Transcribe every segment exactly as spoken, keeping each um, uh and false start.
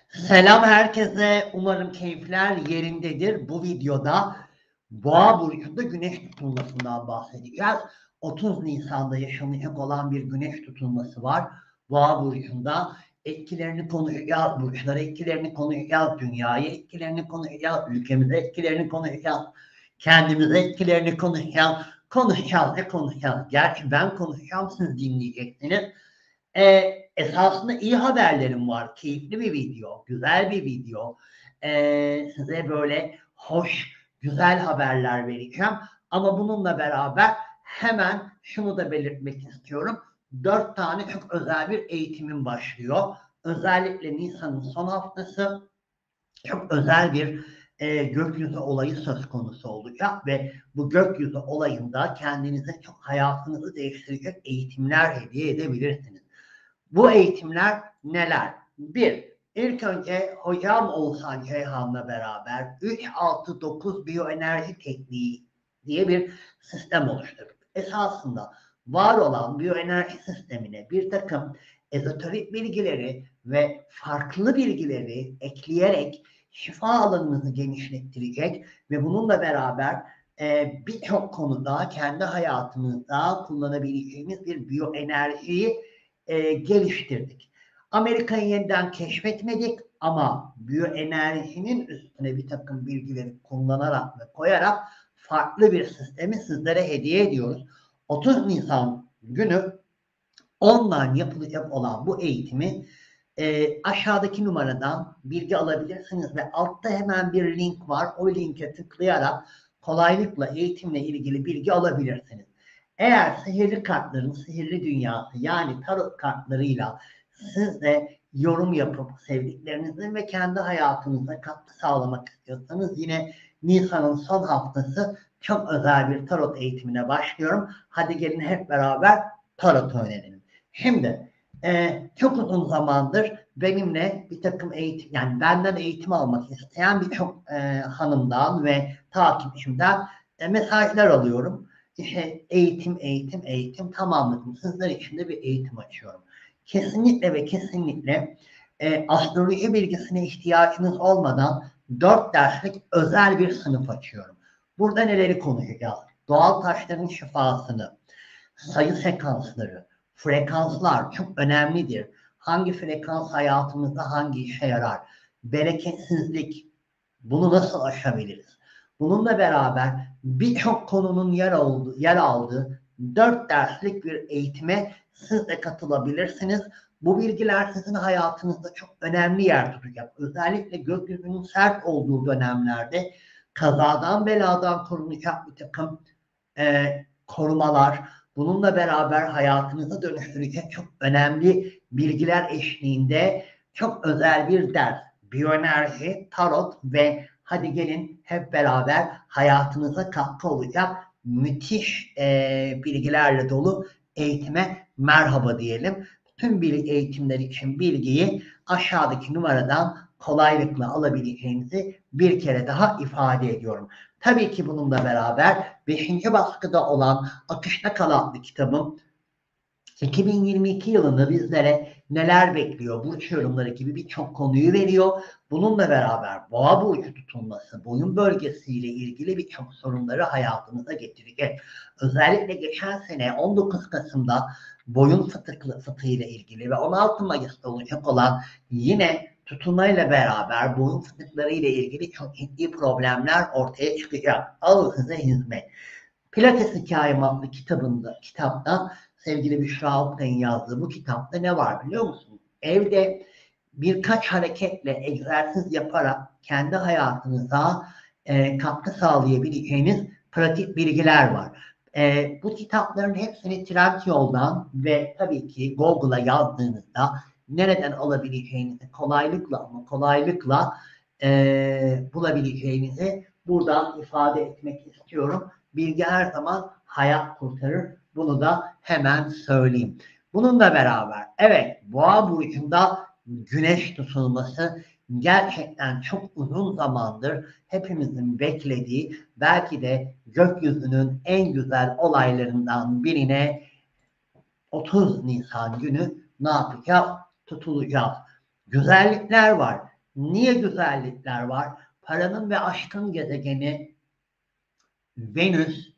Selam herkese. Umarım keyifler yerindedir. Bu videoda Boğa burcunda güneş tutulmasından bahsedeceğiz. otuz Nisan'da yaşanacak olan bir güneş tutulması var. Boğa burcunda etkilerini konuşacağız, burçlara etkilerini konuşacağız, dünyaya etkilerini konuşacağız, ülkemize etkilerini konuşacağız, kendimize etkilerini konuşacağız. Konuşacağız ve konuşacağız. Gerçi ben konuşacağım, siz dinleyeceksiniz. E, esasında iyi haberlerim var. Keyifli bir video, güzel bir video. E, size böyle hoş, güzel haberler vereceğim. Ama bununla beraber hemen şunu da belirtmek istiyorum. Dört tane çok özel bir eğitimim başlıyor. Özellikle Nisan'ın son haftası çok özel bir e, gökyüzü olayı söz konusu olacak ve bu gökyüzü olayında kendinize çok hayatınızı değiştirecek eğitimler hediye edebilirsiniz. Bu eğitimler neler? Bir, ilk önce hocam Oğuzhan Ceyhan'la beraber üç altı dokuz biyoenerji tekniği diye bir sistem oluşturduk. Esasında var olan biyoenerji sistemine bir takım ezoterik bilgileri ve farklı bilgileri ekleyerek şifa alanınızı genişlettirecek ve bununla beraber e, birçok konuda kendi hayatınızda kullanabileceğiniz bir biyoenerjiyi e, geliştirdik. Amerika'yı yeniden keşfetmedik ama biyoenerjinin üstüne bir takım bilgileri kullanarak ve koyarak farklı bir sistemi sizlere hediye ediyoruz. otuz Nisan günü online yapılacak olan bu eğitimi e, aşağıdaki numaradan bilgi alabilirsiniz ve altta hemen bir link var. O linke tıklayarak kolaylıkla eğitimle ilgili bilgi alabilirsiniz. Eğer sihirli kartların sihirli dünyası yani tarot kartlarıyla siz de yorum yapıp sevdiklerinizin ve kendi hayatınıza katkı sağlamak istiyorsanız yine Nisan'ın son haftası çok özel bir tarot eğitimine başlıyorum. Hadi gelin hep beraber tarot öğrenelim. Şimdi e, çok uzun zamandır benimle bir takım eğitim yani benden eğitim almak isteyen birçok e, hanımdan ve takipçimden e, mesajlar alıyorum. İşte eğitim, eğitim, eğitim tamamladım. Sizler için de bir eğitim açıyorum. Kesinlikle ve kesinlikle e, astroloji bilgisine ihtiyacınız olmadan dört derslik özel bir sınıf açıyorum. Burada neleri konuşacağız? Doğal taşların şifasını, sayı sekansları, frekanslar çok önemlidir. Hangi frekans hayatımızda hangi işe yarar? Bereketsizlik, bunu nasıl aşabiliriz? Bununla beraber birçok konunun yer, oldu, yer aldığı dört derslik bir eğitime siz de katılabilirsiniz. Bu bilgiler sizin hayatınızda çok önemli yer tutacak. Özellikle gökyüzünün sert olduğu dönemlerde kazadan beladan korunacak bir takım e, korumalar, bununla beraber hayatınızı dönüştürecek çok önemli bilgiler eşliğinde çok özel bir ders. Biyoenerji, tarot ve hadi gelin hep beraber hayatınıza katkı olacak müthiş e, bilgilerle dolu eğitime merhaba diyelim. Tüm bilgi eğitimler için bilgiyi aşağıdaki numaradan kolaylıkla alabileceğinizi bir kere daha ifade ediyorum. Tabii ki bununla beraber beşinci baskıda olan Akışta Kal adlı kitabım iki bin yirmi iki yılında bizlere neler bekliyor, burç yorumları gibi birçok konuyu veriyor. Bununla beraber boğa burcu tutulması, boyun bölgesiyle ilgili birçok sorunları hayatımıza getirecek. Özellikle geçen sene on dokuz Kasım'da boyun fıtıklı fıtığıyla ilgili ve on altı Mayıs'ta olacak olan yine tutulmayla beraber boyun fıtıkları ile ilgili çok ciddi problemler ortaya çıkacak. Al size hizmet. Pilates Hikayem adlı kitabında, kitapta sevgili Büşra Oktay'ın yazdığı bu kitapta ne var biliyor musun? Evde birkaç hareketle egzersiz yaparak kendi hayatınıza e, katkı sağlayabileceğiniz pratik bilgiler var. E, bu kitapların hepsini Trendyol'dan ve tabii ki Google'a yazdığınızda nereden alabileceğinizi kolaylıkla ama kolaylıkla e, bulabileceğinizi buradan ifade etmek istiyorum. Bilgi her zaman hayat kurtarır. Bunu da hemen söyleyeyim. Bununla beraber evet Boğa burcunda güneş tutulması gerçekten çok uzun zamandır hepimizin beklediği belki de gökyüzünün en güzel olaylarından birine otuz Nisan günü ne yapacağız? Tutulacağız. Güzellikler var. Niye güzellikler var? Paranın ve aşkın gezegeni Venüs,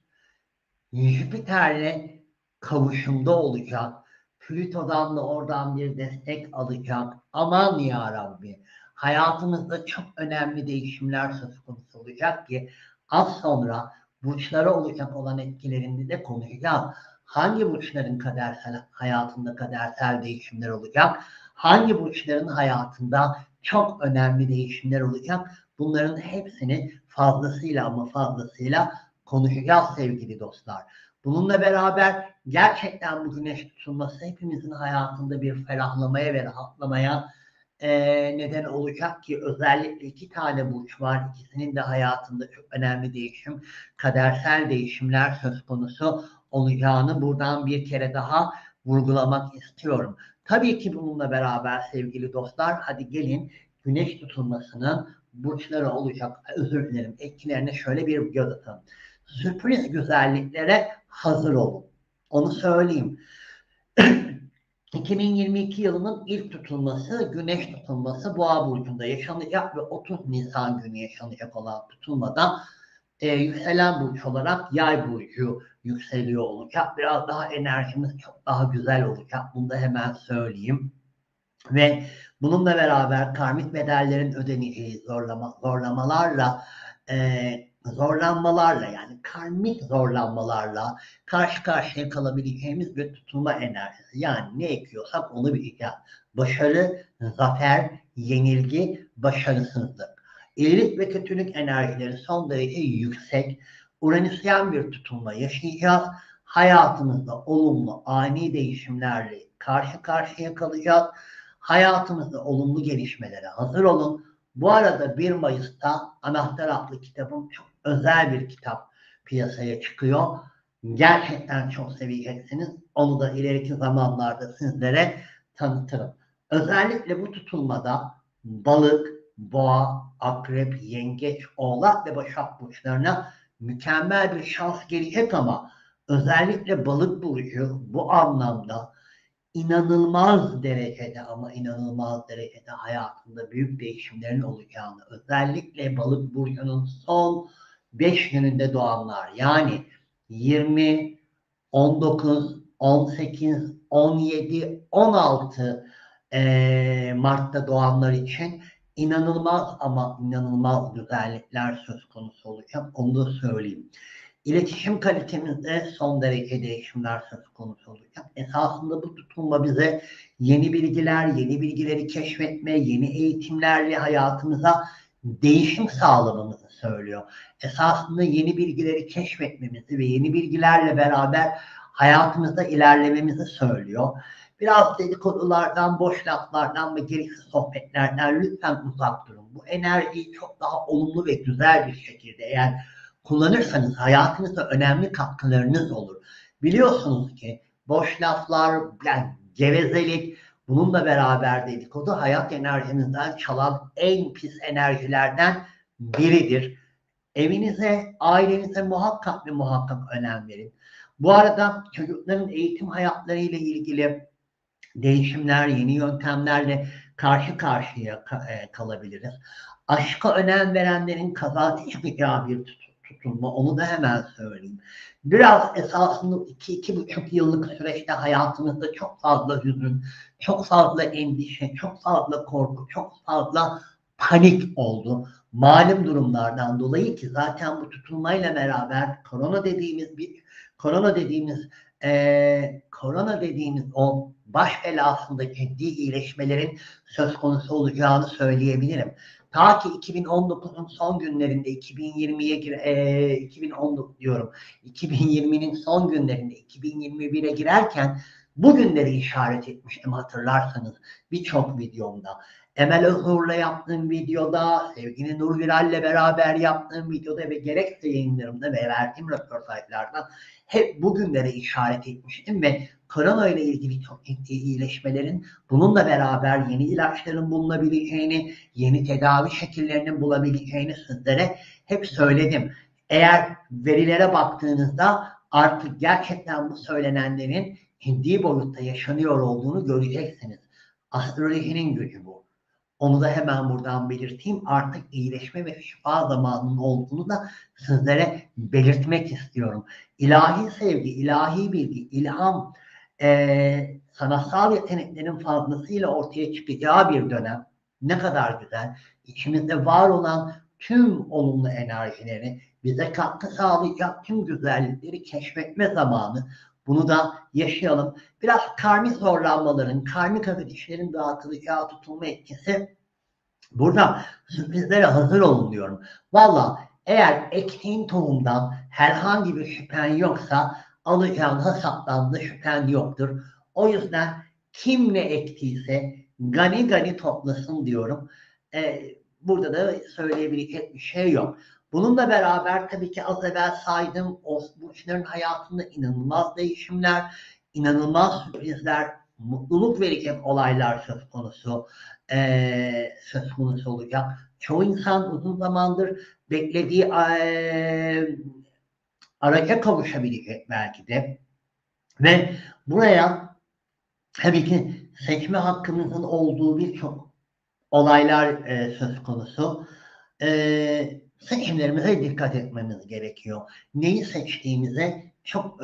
Jüpiter'le kavuşumda olacak. Plüto'dan da oradan bir destek alacak. Aman ya Rabbi. Hayatımızda çok önemli değişimler söz konusu olacak ki az sonra burçlara olacak olan etkilerinde de konuşacağız. Hangi burçların kadersel hayatında kadersel değişimler olacak? Hangi burçların hayatında çok önemli değişimler olacak? Bunların hepsini fazlasıyla ama fazlasıyla konuşacağız sevgili dostlar. Bununla beraber gerçekten bu güneş tutulması hepimizin hayatında bir ferahlamaya ve rahatlamaya e, neden olacak ki özellikle iki tane burç var. İkisinin de hayatında çok önemli değişim, kadersel değişimler söz konusu olacağını buradan bir kere daha vurgulamak istiyorum. Tabii ki bununla beraber sevgili dostlar, hadi gelin güneş tutulmasının burçlara olacak, özür dilerim, etkilerine şöyle bir göz atalım. Sürpriz güzelliklere hazır olun. Onu söyleyeyim. iki bin yirmi iki yılının ilk tutulması, güneş tutulması Boğa burcunda yaşanacak ve otuz Nisan günü yaşanacak olan tutulmada e, yükselen burç olarak Yay burcu yükseliyor olacak. Biraz daha enerjimiz çok daha güzel olacak. Bunu da hemen söyleyeyim. Ve bununla beraber karmik bedellerin ödeneceği zorlama, zorlamalarla e, zorlanmalarla yani karmik zorlanmalarla karşı karşıya kalabileceğimiz bir tutulma enerjisi. Yani ne ekiyorsak onu bileceğiz. Başarı, zafer, yenilgi, başarısızlık. İyilik ve kötülük enerjileri son derece yüksek. Uranüsyen bir tutulma yaşayacağız. Hayatımızda olumlu, ani değişimlerle karşı karşıya kalacağız. Hayatımızda olumlu gelişmelere hazır olun. Bu arada bir Mayıs'ta Anahtar adlı kitabım çok özel bir kitap piyasaya çıkıyor. Gerçekten çok seveceksiniz. Onu da ileriki zamanlarda sizlere tanıtırım. Özellikle bu tutulmada balık, boğa, akrep, yengeç, oğlak ve başak burçlarına mükemmel bir şans gelecek ama özellikle balık burcu bu anlamda inanılmaz derecede ama inanılmaz derecede hayatında büyük değişimlerin olacağını, özellikle balık burcunun son beş gününde doğanlar yani yirmi, on dokuz, on sekiz, on yedi, on altı e, Mart'ta doğanlar için inanılmaz ama inanılmaz güzellikler söz konusu olacak. Onu da söyleyeyim. İletişim kalitemizde son derece değişimler söz konusu olacak. Esasında bu tutulma bize yeni bilgiler, yeni bilgileri keşfetme, yeni eğitimlerle hayatımıza değişim sağlamamızı söylüyor. Esasında yeni bilgileri keşfetmemizi ve yeni bilgilerle beraber hayatımızda ilerlememizi söylüyor. Biraz dedikodulardan, boş laflardan ve gereksiz sohbetlerden lütfen uzak durun. Bu enerjiyi çok daha olumlu ve güzel bir şekilde eğer kullanırsanız hayatınızda önemli katkılarınız olur. Biliyorsunuz ki boş laflar, yani gevezelik, bununla beraber dedikodu hayat enerjinizden çalan en pis enerjilerden biridir. Evinize, ailenize muhakkak ve muhakkak önem verin. Bu arada çocukların eğitim hayatları ile ilgili değişimler, yeni yöntemlerle karşı karşıya kalabiliriz. Aşka önem verenlerin kazanç yapacağı bir tutulma, onu da hemen söyleyeyim. Biraz esasında iki, iki buçuk yıllık süreçte hayatımızda çok fazla hüzün, çok fazla endişe, çok fazla korku, çok fazla panik oldu. Malum durumlardan dolayı ki zaten bu tutulmayla beraber korona dediğimiz bir korona dediğimiz e, korona dediğimiz o baş belasında ciddi iyileşmelerin söz konusu olacağını söyleyebilirim. Ta ki iki bin on dokuzun son günlerinde iki bin yirmiye gir, e, iki bin on dokuz diyorum. iki bin yirminin son günlerinde iki bin yirmi bire girerken bu günleri işaret etmiştim hatırlarsanız birçok videomda. Emel Özur'la yaptığım videoda, sevgili Nur Viral'le beraber yaptığım videoda ve gerekse yayınlarımda ve verdiğim röportajlarda hep bugünlere işaret etmiştim ve korona ile ilgili çok ciddi iyileşmelerin, bununla beraber yeni ilaçların bulunabileceğini, yeni tedavi şekillerinin bulabileceğini sizlere hep söyledim. Eğer verilere baktığınızda artık gerçekten bu söylenenlerin ciddi boyutta yaşanıyor olduğunu göreceksiniz. Astrolojinin gücü bu. Onu da hemen buradan belirteyim. Artık iyileşme ve şifa zamanının olduğunu da sizlere belirtmek istiyorum. İlahi sevgi, ilahi bilgi, ilham, e, sanatsal yeteneklerin fazlasıyla ortaya çıkacağı bir dönem. Ne kadar güzel. İçimizde var olan tüm olumlu enerjileri, bize katkı sağlayacak tüm güzellikleri keşfetme zamanı. Bunu da yaşayalım. Biraz karmik zorlanmaların, karmik affedişlerin dağıtılacağı tutulma etkisi. Burada sürprizlere hazır olun diyorum. Valla eğer ektiğin tohumdan herhangi bir şüphen yoksa alacağın hasattan da şüphen yoktur. O yüzden kim ne ektiyse gani gani toplasın diyorum. Ee, burada da söyleyebilecek bir şey yok. Bununla beraber tabii ki az evvel saydığım o burçların hayatında inanılmaz değişimler, inanılmaz sürprizler, mutluluk verecek olaylar söz konusu e, söz konusu olacak. Çoğu insan uzun zamandır beklediği e, araca kavuşabilecek belki de. Ve buraya tabii ki seçme hakkımızın olduğu birçok olaylar e, söz konusu. E, seçimlerimize dikkat etmemiz gerekiyor. Neyi seçtiğimize çok e,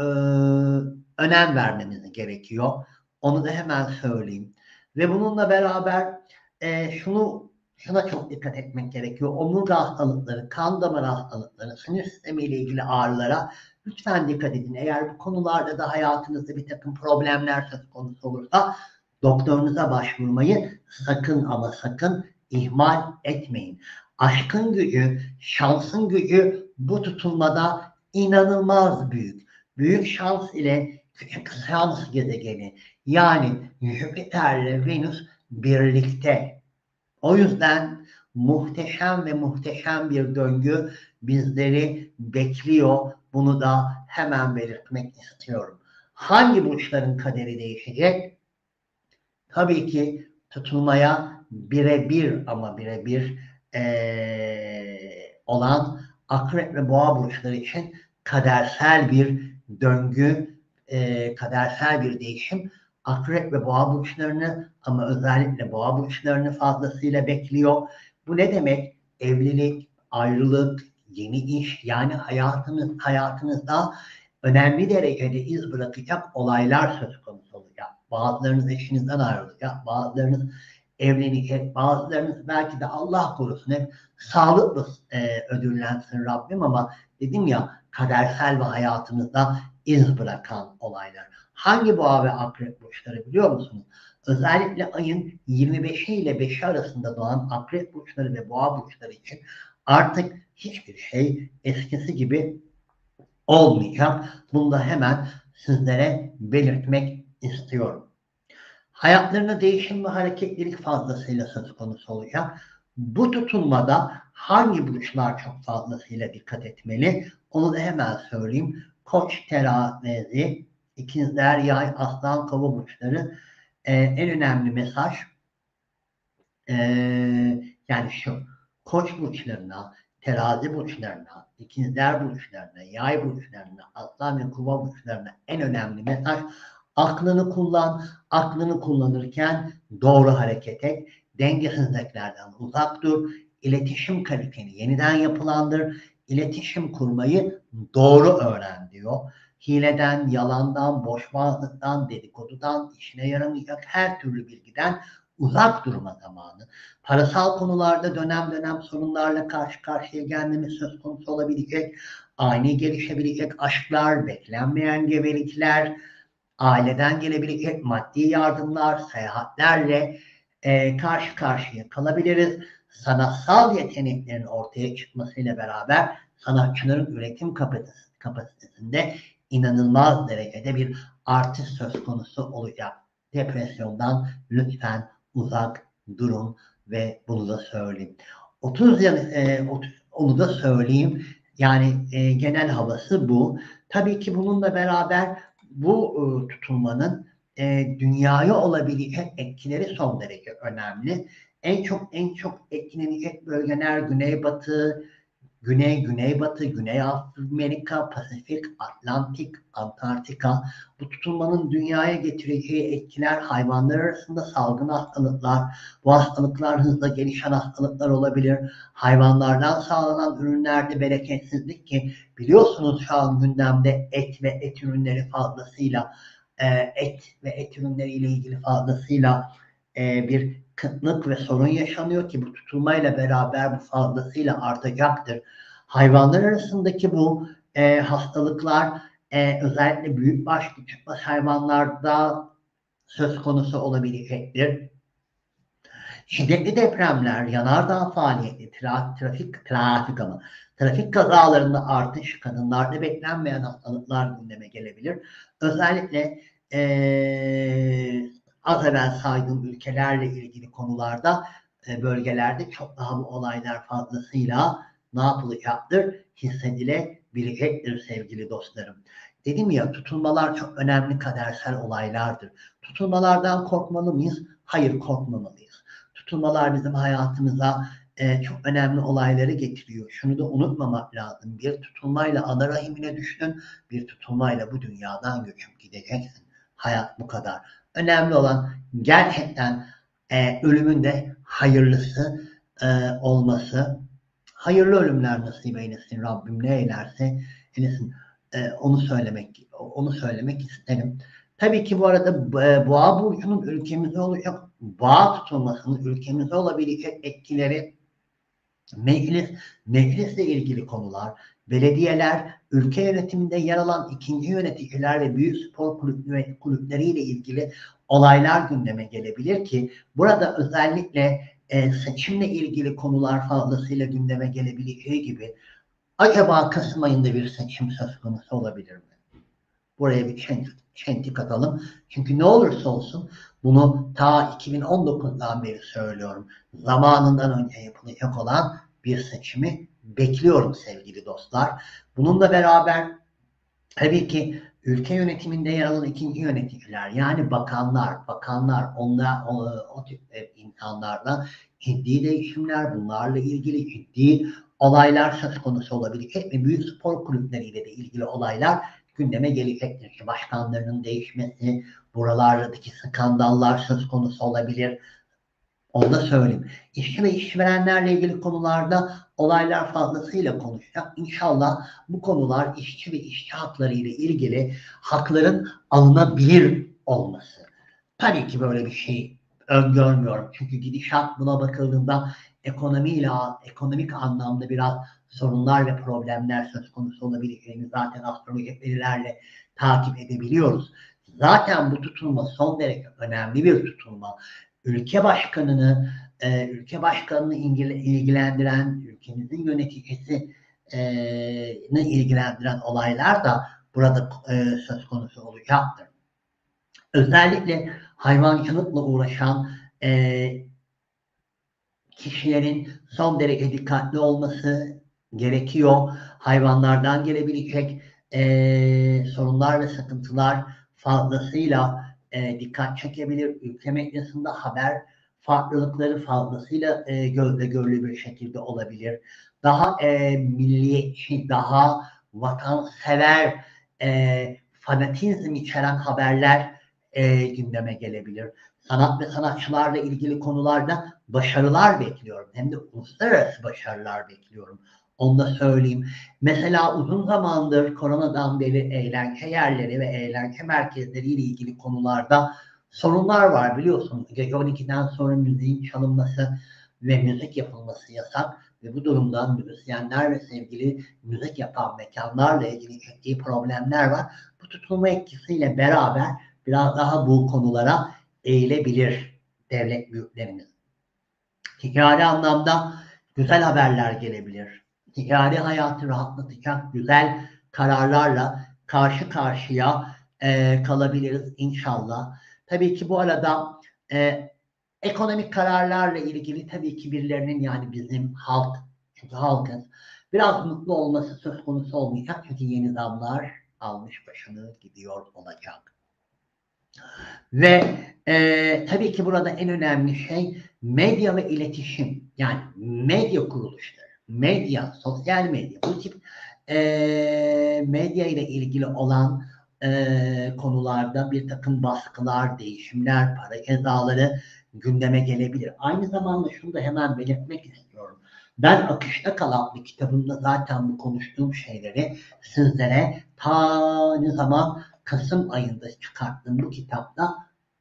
önem vermemiz gerekiyor. Onu da hemen söyleyeyim. Ve bununla beraber e, şunu şuna çok dikkat etmek gerekiyor. Omurga hastalıkları, kan damar hastalıkları, sinir sistemiyle ilgili ağrılara lütfen dikkat edin. Eğer bu konularda da hayatınızda bir takım problemler söz konusu olursa doktorunuza başvurmayı sakın ama sakın ihmal etmeyin. Aşkın gücü, şansın gücü bu tutulmada inanılmaz büyük. Büyük şans ile küçük şans gezegeni yani Jüpiter ile Venüs birlikte. O yüzden muhteşem ve muhteşem bir döngü bizleri bekliyor. Bunu da hemen belirtmek istiyorum. Hangi burçların kaderi değişecek? Tabii ki tutulmaya birebir ama birebir ee, olan Akrep ve Boğa burçları için kadersel bir döngü, e, kadersel bir değişim. Akrep ve Boğa burçlarını ama özellikle Boğa burçlarını fazlasıyla bekliyor. Bu ne demek? Evlilik, ayrılık, yeni iş yani hayatınız, hayatınızda önemli derecede iz bırakacak olaylar söz konusu olacak. Bazılarınız eşinizden ayrılacak, bazılarınız evlenecek, bazılarınız belki de Allah korusun hep sağlıklı e, ödüllensin Rabbim ama dedim ya kadersel ve hayatımızda iz bırakan olaylar. Hangi boğa ve akrep burçları biliyor musunuz? Özellikle ayın yirmi beşi ile beşi arasında doğan akrep burçları ve boğa burçları için artık hiçbir şey eskisi gibi olmayacak. Bunu da hemen sizlere belirtmek istiyorum. Hayatlarına değişim ve hareketlilik fazlasıyla söz konusu olacak. Bu tutulmada hangi burçlar çok fazlasıyla dikkat etmeli? Onu da hemen söyleyeyim. Koç, terazi, ikizler, yay, aslan, kova burçları ee, en önemli mesaj ee, yani şu Koç burçlarına, terazi burçlarına, ikizler burçlarına, yay burçlarına, aslan ve kova burçlarına en önemli mesaj aklını kullan, aklını kullanırken doğru hareket et, dengesizliklerden uzak dur, iletişim kaliteni yeniden yapılandır, iletişim kurmayı doğru öğren diyor. Hileden, yalandan, boşboğazlıktan, dedikodudan, işine yaramayacak her türlü bilgiden uzak durma zamanı. Parasal konularda dönem dönem sorunlarla karşı karşıya gelmemiz söz konusu olabilecek, ani gelişebilecek aşklar, beklenmeyen gebelikler, aileden gelebilecek maddi yardımlar, seyahatlerle e, karşı karşıya kalabiliriz. Sanatsal yeteneklerin ortaya çıkmasıyla beraber sanatçıların üretim kapasitesi, kapasitesinde inanılmaz derecede bir artış söz konusu olacak. Depresyondan lütfen uzak durun ve bunu da söyleyeyim. otuz yıl, e, onu da söyleyeyim. Yani e, genel havası bu. Tabii ki bununla beraber bu e, tutulmanın e, dünyaya olabilecek etkileri son derece önemli. En çok en çok etkilenecek bölgeler Güneybatı, Güney, Güneybatı, Güney Amerika, Pasifik, Atlantik, Antarktika. Bu tutulmanın dünyaya getireceği etkiler hayvanlar arasında salgın hastalıklar, bu hastalıklar hızla gelişen hastalıklar olabilir. Hayvanlardan sağlanan ürünlerde bereketsizlik ki biliyorsunuz şu an gündemde et ve et ürünleri fazlasıyla e, et ve et ürünleri ile ilgili fazlasıyla e, bir kıtlık ve sorun yaşanıyor ki bu tutulmayla beraber bu fazlasıyla artacaktır. Hayvanlar arasındaki bu e, hastalıklar e, özellikle büyükbaş küçükbaş hayvanlarda söz konusu olabilecektir. Şiddetli depremler, yanardağ faaliyeti, tra trafik, trafik ama trafik kazalarında artış, kadınlarda beklenmeyen hastalıklar gündeme gelebilir. Özellikle ee, az evvel saydığım ülkelerle ilgili konularda, e, bölgelerde çok daha bu olaylar fazlasıyla ne yapılacaktır? Hissedilebilecektir sevgili dostlarım. Dedim ya, tutulmalar çok önemli kadersel olaylardır. Tutulmalardan korkmalı mıyız? Hayır, korkmamalıyız. Tutulmalar bizim hayatımıza e, çok önemli olayları getiriyor. Şunu da unutmamak lazım. Bir tutulmayla ana rahimine düştün, bir tutulmayla bu dünyadan göçüp gideceksin. Hayat bu kadar. Önemli olan gerçekten e, ölümün de hayırlısı e, olması. Hayırlı ölümler nasip eylesin Rabbim, ne eylerse eylesin. E, onu söylemek onu söylemek isterim. Tabii ki bu arada e, Boğa burcunun ülkemizde olacak, boğa tutulmasının ülkemizde olabilecek etkileri, meclis, meclisle ilgili konular, belediyeler, ülke yönetiminde yer alan ikinci yöneticiler ve büyük spor kulüpleri, kulüpleriyle ilgili olaylar gündeme gelebilir ki burada özellikle e, seçimle ilgili konular fazlasıyla gündeme gelebileceği gibi acaba Kasım ayında bir seçim söz konusu olabilir mi? Buraya bir çentik atalım. Çünkü ne olursa olsun bunu ta iki bin on dokuzdan beri söylüyorum. Zamanından önce yapılacak olan bir seçimi bekliyorum sevgili dostlar. Bununla beraber tabii ki ülke yönetiminde yer alan ikinci yöneticiler, yani bakanlar, bakanlar, onlar, o, o tip insanlarla ciddi değişimler, bunlarla ilgili ciddi olaylar söz konusu olabilecek ve büyük spor kulüpleriyle de ilgili olaylar gündeme gelecektir. İşte başkanlarının değişmesi, buralardaki skandallar söz konusu olabilir. Onu da söyleyeyim. İşçi ve işverenlerle ilgili konularda olaylar fazlasıyla konuşacak. İnşallah bu konular işçi ve işçi hakları ile ilgili hakların alınabilir olması. Tabii ki böyle bir şey öngörmüyorum. Çünkü gidişat buna bakıldığında ekonomiyle, ekonomik anlamda biraz sorunlar ve problemler söz konusu olabileceğini zaten astrolojik verilerle takip edebiliyoruz. Zaten bu tutulma son derece önemli bir tutulma. Ülke başkanını, e, ülke başkanını ilgilendiren, ülkemizin yöneticisi e, ne ilgilendiren olaylar da burada e, söz konusu olacaktır. Özellikle hayvancılıkla uğraşan e, kişilerin son derece dikkatli olması gerekiyor. Hayvanlardan gelebilecek e, sorunlar ve sıkıntılar fazlasıyla e, dikkat çekebilir. Ülke medyasında haber farklılıkları fazlasıyla e, gözle görülür bir şekilde olabilir. Daha e, milliyetçi, daha vatansever, e, fanatizm içeren haberler e, gündeme gelebilir. Sanat ve sanatçılarla ilgili konularda başarılar bekliyorum. Hem de uluslararası başarılar bekliyorum. Onu da söyleyeyim. Mesela uzun zamandır koronadan beri eğlence yerleri ve eğlence merkezleriyle ilgili konularda sorunlar var biliyorsunuz. Gece on ikiden sonra müziğin çalınması ve müzik yapılması yasak. Ve bu durumdan müzisyenler ve sevgili müzik yapan mekanlarla ilgili ciddi problemler var. Bu tutulma etkisiyle beraber biraz daha bu konulara eğilebilir devlet büyüklerimiz. Ticari anlamda güzel haberler gelebilir. Ticari hayatı rahatlatacak güzel kararlarla karşı karşıya e, kalabiliriz inşallah. Tabii ki bu arada e, ekonomik kararlarla ilgili tabii ki birilerinin, yani bizim halk, çünkü halkın biraz mutlu olması söz konusu olmayacak. Çünkü yeni zamlar almış başını gidiyor olacak. Ve e, tabii ki burada en önemli şey medya ve iletişim, yani medya kuruluşları. medya, sosyal medya, bu tip e, medya ile ilgili olan e, konularda bir takım baskılar, değişimler, para cezaları gündeme gelebilir. Aynı zamanda şunu da hemen belirtmek istiyorum. Ben Akışta Kalan bir kitabımda zaten bu konuştuğum şeyleri sizlere ta ne zaman Kasım ayında çıkarttığım bu kitapta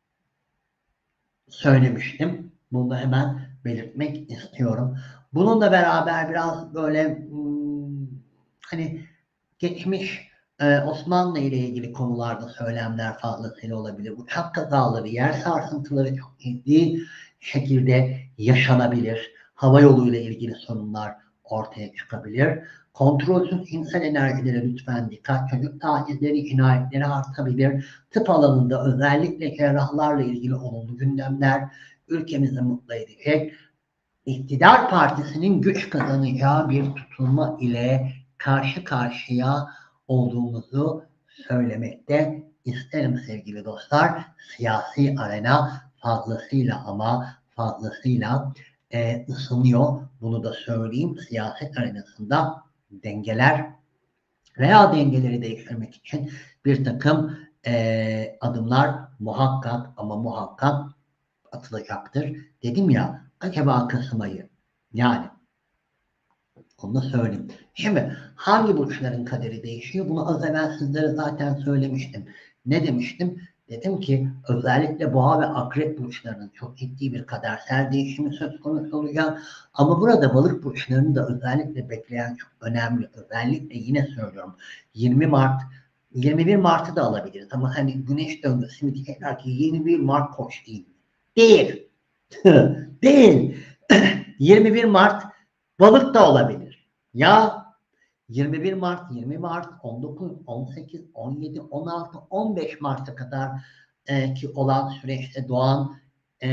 söylemiştim. Bunu da hemen belirtmek istiyorum. Bununla beraber biraz böyle hmm, hani geçmiş e, Osmanlı ile ilgili konularda söylemler fazlasıyla olabilir. Uçak kazaları, yer sarsıntıları çok ciddi şekilde yaşanabilir. Hava yoluyla ilgili sorunlar ortaya çıkabilir. Kontrolsüz insan enerjileri lütfen dikkat. Çocuk tacizleri, cinayetleri artabilir. Tıp alanında özellikle cerrahlarla ilgili olumlu gündemler ülkemizi mutlu edecek. İktidar partisinin güç kazanacağı bir tutulma ile karşı karşıya olduğumuzu söylemekte isterim sevgili dostlar. Siyasi arena fazlasıyla ama fazlasıyla e, ısınıyor. Bunu da söyleyeyim. Siyaset arenasında dengeler veya dengeleri değiştirmek için bir takım e, adımlar muhakkak ama muhakkak atılacaktır. Dedim ya, acaba Kasım ayı, yani onu da söyleyeyim. Şimdi hangi burçların kaderi değişiyor? Bunu az evvel sizlere zaten söylemiştim. Ne demiştim? Dedim ki özellikle boğa ve akrep burçlarının çok ciddi bir kadersel değişimi söz konusu olacak. Ama burada balık burçlarını da özellikle bekleyen çok önemli. Özellikle yine söylüyorum yirmi Mart, yirmi bir Mart'ı da alabiliriz. Ama hani güneş döngüsü diyecekler ki yirmi bir Mart koç değil. Değil. Değil. yirmi bir Mart balık da olabilir. Ya yirmi bir Mart, yirmi Mart, on dokuz, on sekiz, on yedi, on altı, on beş Mart'a kadar e, ki olan süreçte doğan e,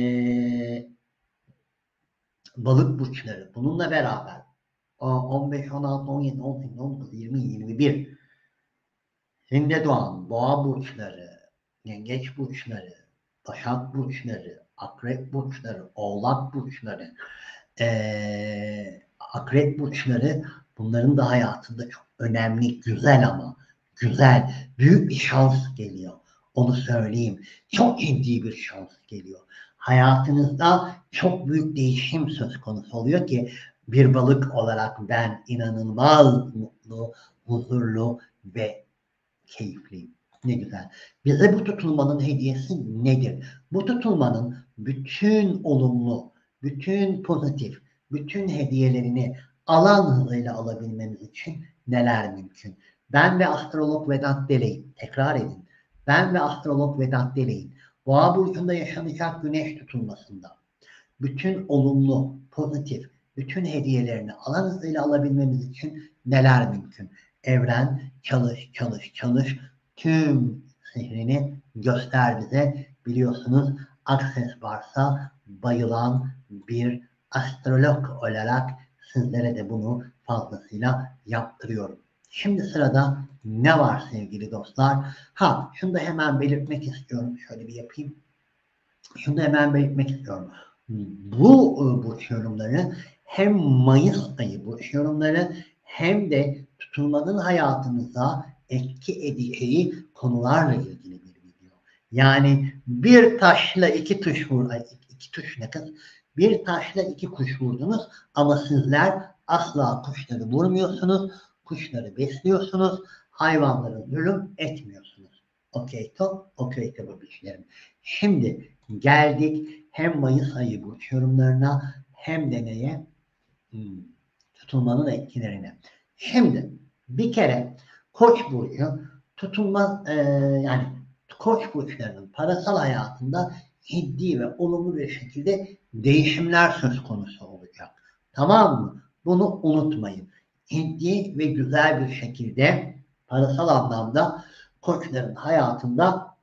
balık burçları bununla beraber on beş, on altı, on yedi, on sekiz, on dokuz, yirmi, yirmi bir Hinde doğan boğa burçları, yengeç burçları, başak burçları, akrep burçları, oğlak burçları, ee, akrep burçları bunların da hayatında çok önemli, güzel ama güzel, büyük bir şans geliyor. Onu söyleyeyim. Çok ciddi bir şans geliyor. Hayatınızda çok büyük değişim söz konusu oluyor ki bir balık olarak ben inanılmaz mutlu, huzurlu ve keyifliyim. Ne güzel. Bize bu tutulmanın hediyesi nedir? Bu tutulmanın bütün olumlu, bütün pozitif, bütün hediyelerini alan hızıyla alabilmemiz için neler mümkün? Ben ve astrolog Vedat Deley'in, tekrar edin. Ben ve astrolog Vedat Deley'in Boğa burcunda yaşanacak güneş tutulmasında bütün olumlu, pozitif, bütün hediyelerini alan hızıyla alabilmemiz için neler mümkün? Evren çalış, çalış, çalış, tüm sihrini göster bize. Biliyorsunuz Akses varsa bayılan bir astrolog olarak sizlere de bunu fazlasıyla yaptırıyorum. Şimdi sırada ne var sevgili dostlar? Ha, şunu da hemen belirtmek istiyorum. Şöyle bir yapayım. Şunu da hemen belirtmek istiyorum. Bu e, burç yorumları hem Mayıs ayı burç yorumları hem de tutulmanın hayatımıza etki edeceği konularla ilgili bir video. Yani bir taşla iki tuş vur, iki tuş ne kadar? Bir taşla iki kuş vurdunuz ama sizler asla kuşları vurmuyorsunuz, kuşları besliyorsunuz, hayvanları zulüm etmiyorsunuz. Okey to, okey to bu bilgilerim. Şimdi geldik hem Mayıs ayı burç yorumlarına hem de neye? Hmm, tutulmanın etkilerine. Şimdi bir kere Koç burcu tutulma e, yani Koç burçlarının parasal hayatında ciddi ve olumlu bir şekilde değişimler söz konusu olacak. Tamam mı? Bunu unutmayın. Ciddi ve güzel bir şekilde parasal anlamda Koçların hayatında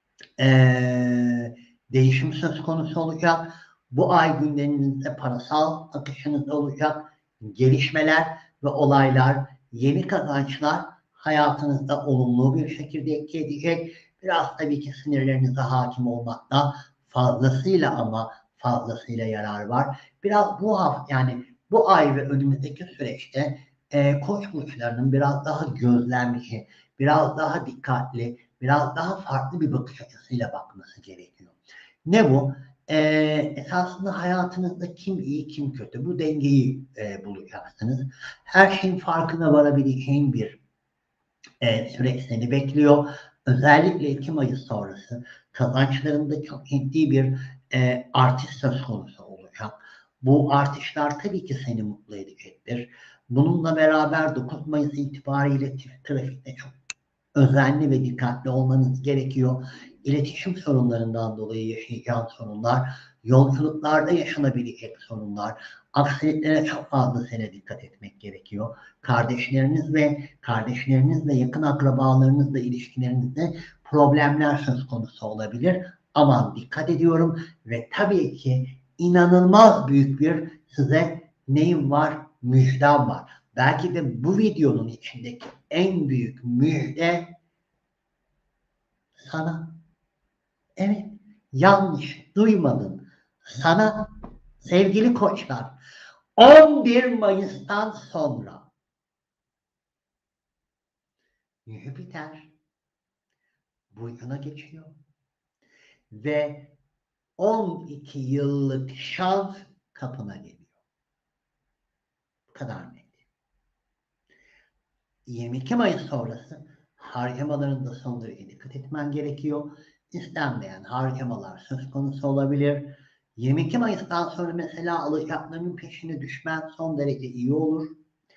ee, değişim söz konusu olacak. Bu ay gündeminizde parasal akışınız olacak. Gelişmeler ve olaylar, yeni kazançlar hayatınızda olumlu bir şekilde etki edecek. Biraz tabii ki sinirlerinize hakim olmakta fazlasıyla ama fazlasıyla yarar var. Biraz bu hafta yani Bu ay ve önümüzdeki süreçte e, Koç burçlarının biraz daha gözlemci, biraz daha dikkatli, biraz daha farklı bir bakış açısıyla bakması gerekiyor. Ne bu? E, esasında hayatınızda kim iyi kim kötü bu dengeyi e, bulacaksınız. Her şeyin farkına varabileceğin bir e, süreç seni bekliyor. Özellikle Ekim ayı sonrası kazançlarında çok ciddi bir e, artış söz konusu olacak. Bu artışlar tabii ki seni mutlu edecektir. Bununla beraber dokuz Mayıs itibariyle trafikte çok özenli ve dikkatli olmanız gerekiyor. İletişim sorunlarından dolayı yaşayacağın sorunlar, yolculuklarda yaşanabilecek sorunlar, aksiliklere çok fazla sene dikkat etmek gerekiyor. Kardeşleriniz ve kardeşlerinizle yakın akrabalarınızla ilişkilerinizde problemler söz konusu olabilir. Aman dikkat ediyorum ve tabii ki inanılmaz büyük bir size neyim var? Müjdem var. Belki de bu videonun içindeki en büyük müjde sana. Evet, yanlış duymadın. Sana sevgili koçlar, on bir Mayıs'tan sonra Jüpiter burcuna geçiyor ve on iki yıllık şans kapına geliyor. Bu kadar net. yirmi iki Mayıs sonrası harcamalarında son derece dikkat etmen gerekiyor. İstenmeyen harcamalar söz konusu olabilir. yirmi iki Mayıs'tan sonra mesela alacaklarının peşine düşmen son derece iyi olur.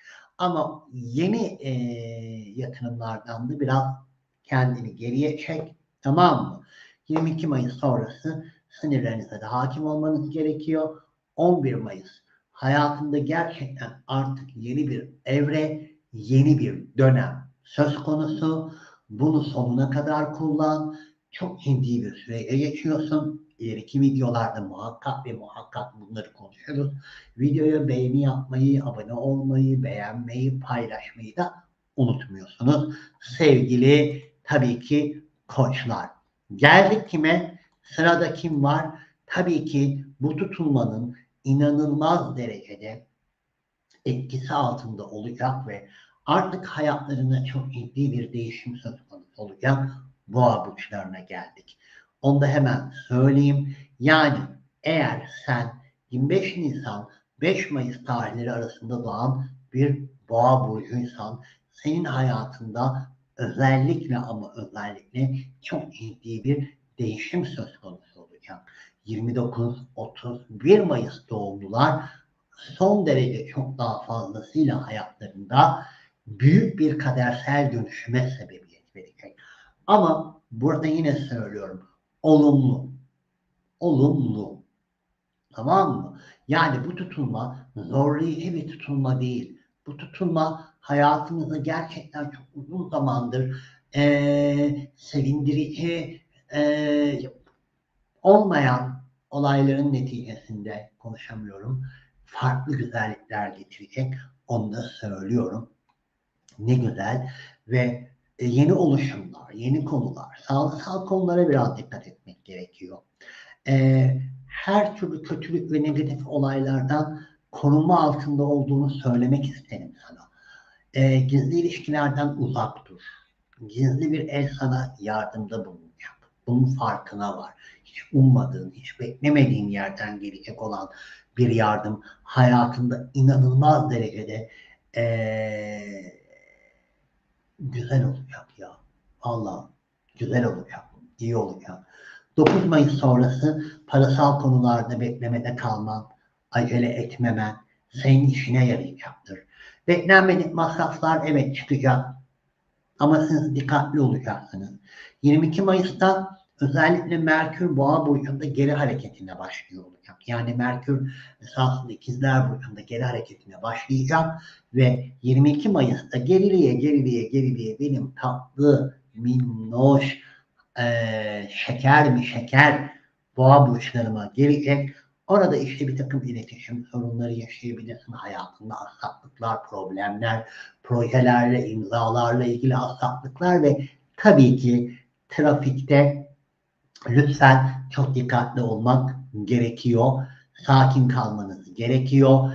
Ama yeni e, yatırımlardan da biraz kendini geriye çek. Tamam mı? yirmi iki Mayıs sonrası sinirlerinize de hakim olmanız gerekiyor. on bir Mayıs hayatında gerçekten artık yeni bir evre, yeni bir dönem söz konusu. Bunu sonuna kadar kullan. Çok ciddi bir süreye geçiyorsun. İleriki videolarda muhakkak ve muhakkak bunları konuşuruz. Videoya beğeni yapmayı, abone olmayı, beğenmeyi, paylaşmayı da unutmuyorsunuz. Sevgili tabii ki koçlar. Geldik kime? Sırada kim var? Tabii ki bu tutulmanın inanılmaz derecede etkisi altında olacak ve artık hayatlarına çok ciddi bir değişim söz konusu olacak. Boğa burçlarına geldik. Onu da hemen söyleyeyim. Yani eğer sen yirmi beş Nisan beş Mayıs tarihleri arasında doğan bir boğa burcuysan senin hayatında özellikle ama özellikle çok ciddi bir değişim söz konusu olacak. yirmi dokuz otuz bir Mayıs doğumlular son derece çok daha fazlasıyla hayatlarında büyük bir kadersel dönüşüme sebebiyet verecek. Ama burada yine söylüyorum, olumlu, olumlu, tamam mı? Yani bu tutulma zorlayıcı bir tutulma değil. Bu tutulma hayatımızda gerçekten çok uzun zamandır ee, sevindirici ee, olmayan olayların neticesinde konuşamıyorum. Farklı güzellikler getirecek. Onu da söylüyorum. Ne güzel ve yeni oluşumlar, yeni konular, sağlıksal konulara biraz dikkat etmek gerekiyor. Ee, her türlü kötülük ve negatif olaylardan korunma altında olduğunu söylemek isterim sana. Ee, gizli ilişkilerden uzak dur. Gizli bir el sana yardımda bulunacak. Bunun farkına var. Hiç ummadığın, hiç beklemediğin yerden gelecek olan bir yardım hayatında inanılmaz derecede ee, güzel olacak ya. Vallahi güzel olacak. İyi olacak. dokuz Mayıs sonrası parasal konularda beklemede kalman, acele etmemen senin işine yarayacaktır. Beklenmedik masraflar evet çıkacak ama siz dikkatli olacaksınız. yirmi iki Mayıs'ta özellikle Merkür Boğa burcunda geri hareketine başlıyor olacak. Yani Merkür esasında İkizler burcunda geri hareketine başlayacak ve yirmi iki Mayıs'ta geriliğe geriliğe geriliğe benim tatlı, minnoş, ee, şeker mi şeker boğa burçlarıma gelecek. Orada işte bir takım iletişim sorunları yaşayabilirsin. Hayatında aksaklıklar, problemler, projelerle, imzalarla ilgili aksaklıklar ve tabii ki trafikte lütfen çok dikkatli olmak gerekiyor. Sakin kalmanız gerekiyor.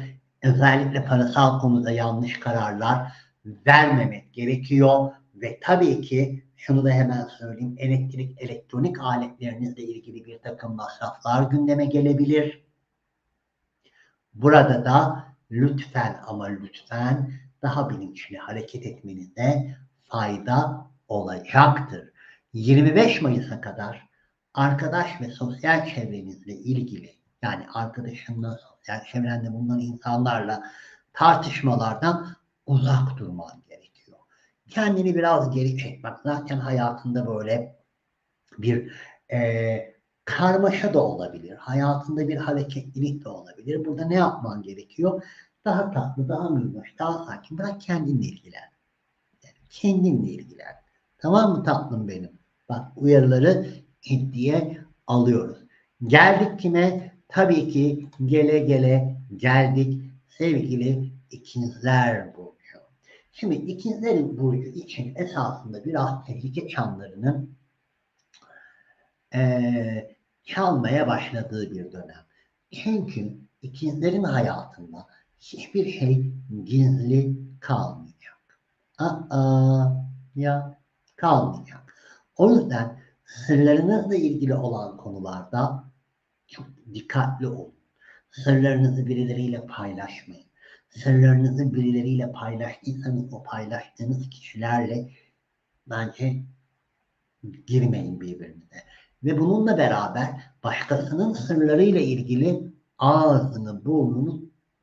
Özellikle parasal konuda yanlış kararlar vermemek gerekiyor ve tabii ki şunu da hemen söyleyeyim, elektrik, elektronik aletlerinizle ilgili bir takım masraflar gündeme gelebilir. Burada da lütfen ama lütfen daha bilinçli hareket etmenizde fayda olacaktır. yirmi beş Mayıs'a kadar arkadaş ve sosyal çevrenizle ilgili, yani arkadaşınla, sosyal çevrende bulunan insanlarla tartışmalardan uzak durman gerekiyor. Kendini biraz geri çekmek, zaten hayatında böyle bir e, karmaşa da olabilir. Hayatında bir hareketlilik de olabilir. Burada ne yapman gerekiyor? Daha tatlı, daha minnoş, daha sakin. Bırak kendinle ilgilen. Yani kendinle ilgilen. Tamam mı tatlım benim? Bak uyarıları ciddiye alıyoruz. Geldik kime? Tabii ki gele gele geldik sevgili ikizler burcu. Şimdi ikizlerin burcu için esasında biraz tehlike çanlarının e, çalmaya başladığı bir dönem. Çünkü ikizlerin hayatında hiçbir şey gizli kalmayacak. Aa, ya kalmayacak. O yüzden sırlarınızla ilgili olan konularda çok dikkatli olun. Sırlarınızı birileriyle paylaşmayın. Sırlarınızı birileriyle paylaştıysanız o paylaştığınız kişilerle bence girmeyin birbirinize. Ve bununla beraber başkasının sırlarıyla ilgili ağzını, burnunu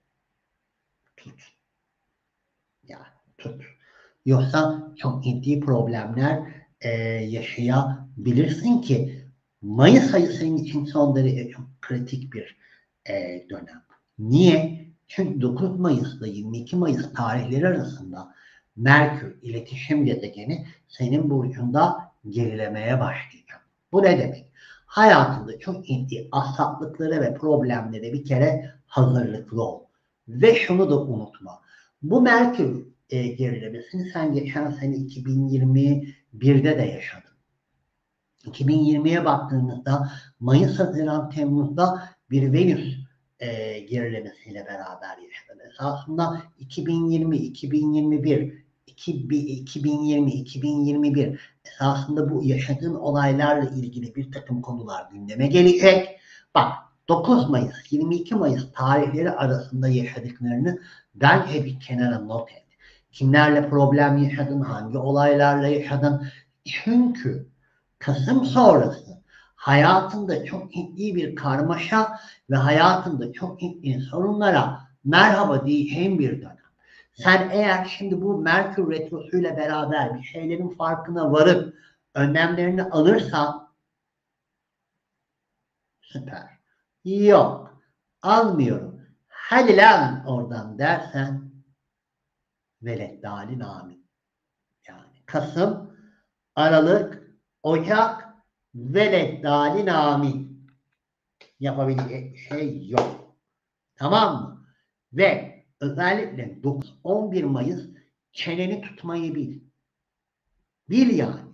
tut. Yani tut. Yoksa çok ciddi problemler e, yaşayabilirsin ki Mayıs ayı senin için son derece çok kritik bir e, dönem. Niye? Çünkü dokuz Mayıs'la yirmi iki Mayıs tarihleri arasında Merkür, iletişim gezegeni senin burcunda gerilemeye başlayacak. Bu ne demek? Hayatında çok ciddi aksaklıklara ve problemlere bir kere hazırlıklı ol. Ve şunu da unutma. Bu Merkür e, gerilemesini sen geçen sene iki bin yirmi birde de yaşadın. iki bin yirmiye baktığımızda Mayıs, Haziran, Temmuz'da bir Venüs e, gerilemesiyle beraber yaşadın. Esasında iki bin yirmi, iki bin yirmi bir, iki bin yirmi, iki bin yirmi bir esasında bu yaşadığın olaylarla ilgili bir takım konular gündeme gelecek. Bak dokuz Mayıs, yirmi iki Mayıs tarihleri arasında yaşadıklarını bence bir kenara not et. Kimlerle problem yaşadın, hangi olaylarla yaşadın? Çünkü Kasım sonrası hayatında çok ciddi bir karmaşa ve hayatında çok ciddi sorunlara merhaba diyeceğin bir dönem. Sen eğer şimdi bu Merkür Retrosu'yla beraber bir şeylerin farkına varıp önlemlerini alırsan süper. Yok, almıyorum. Hadi lan oradan dersen veleddalin amin. Yani Kasım, Aralık, Ocak veleddalin amin. Yapabilecek şey yok. Tamam mı? Ve özellikle dokuz on bir Mayıs çeneni tutmayı bil. Bil yani.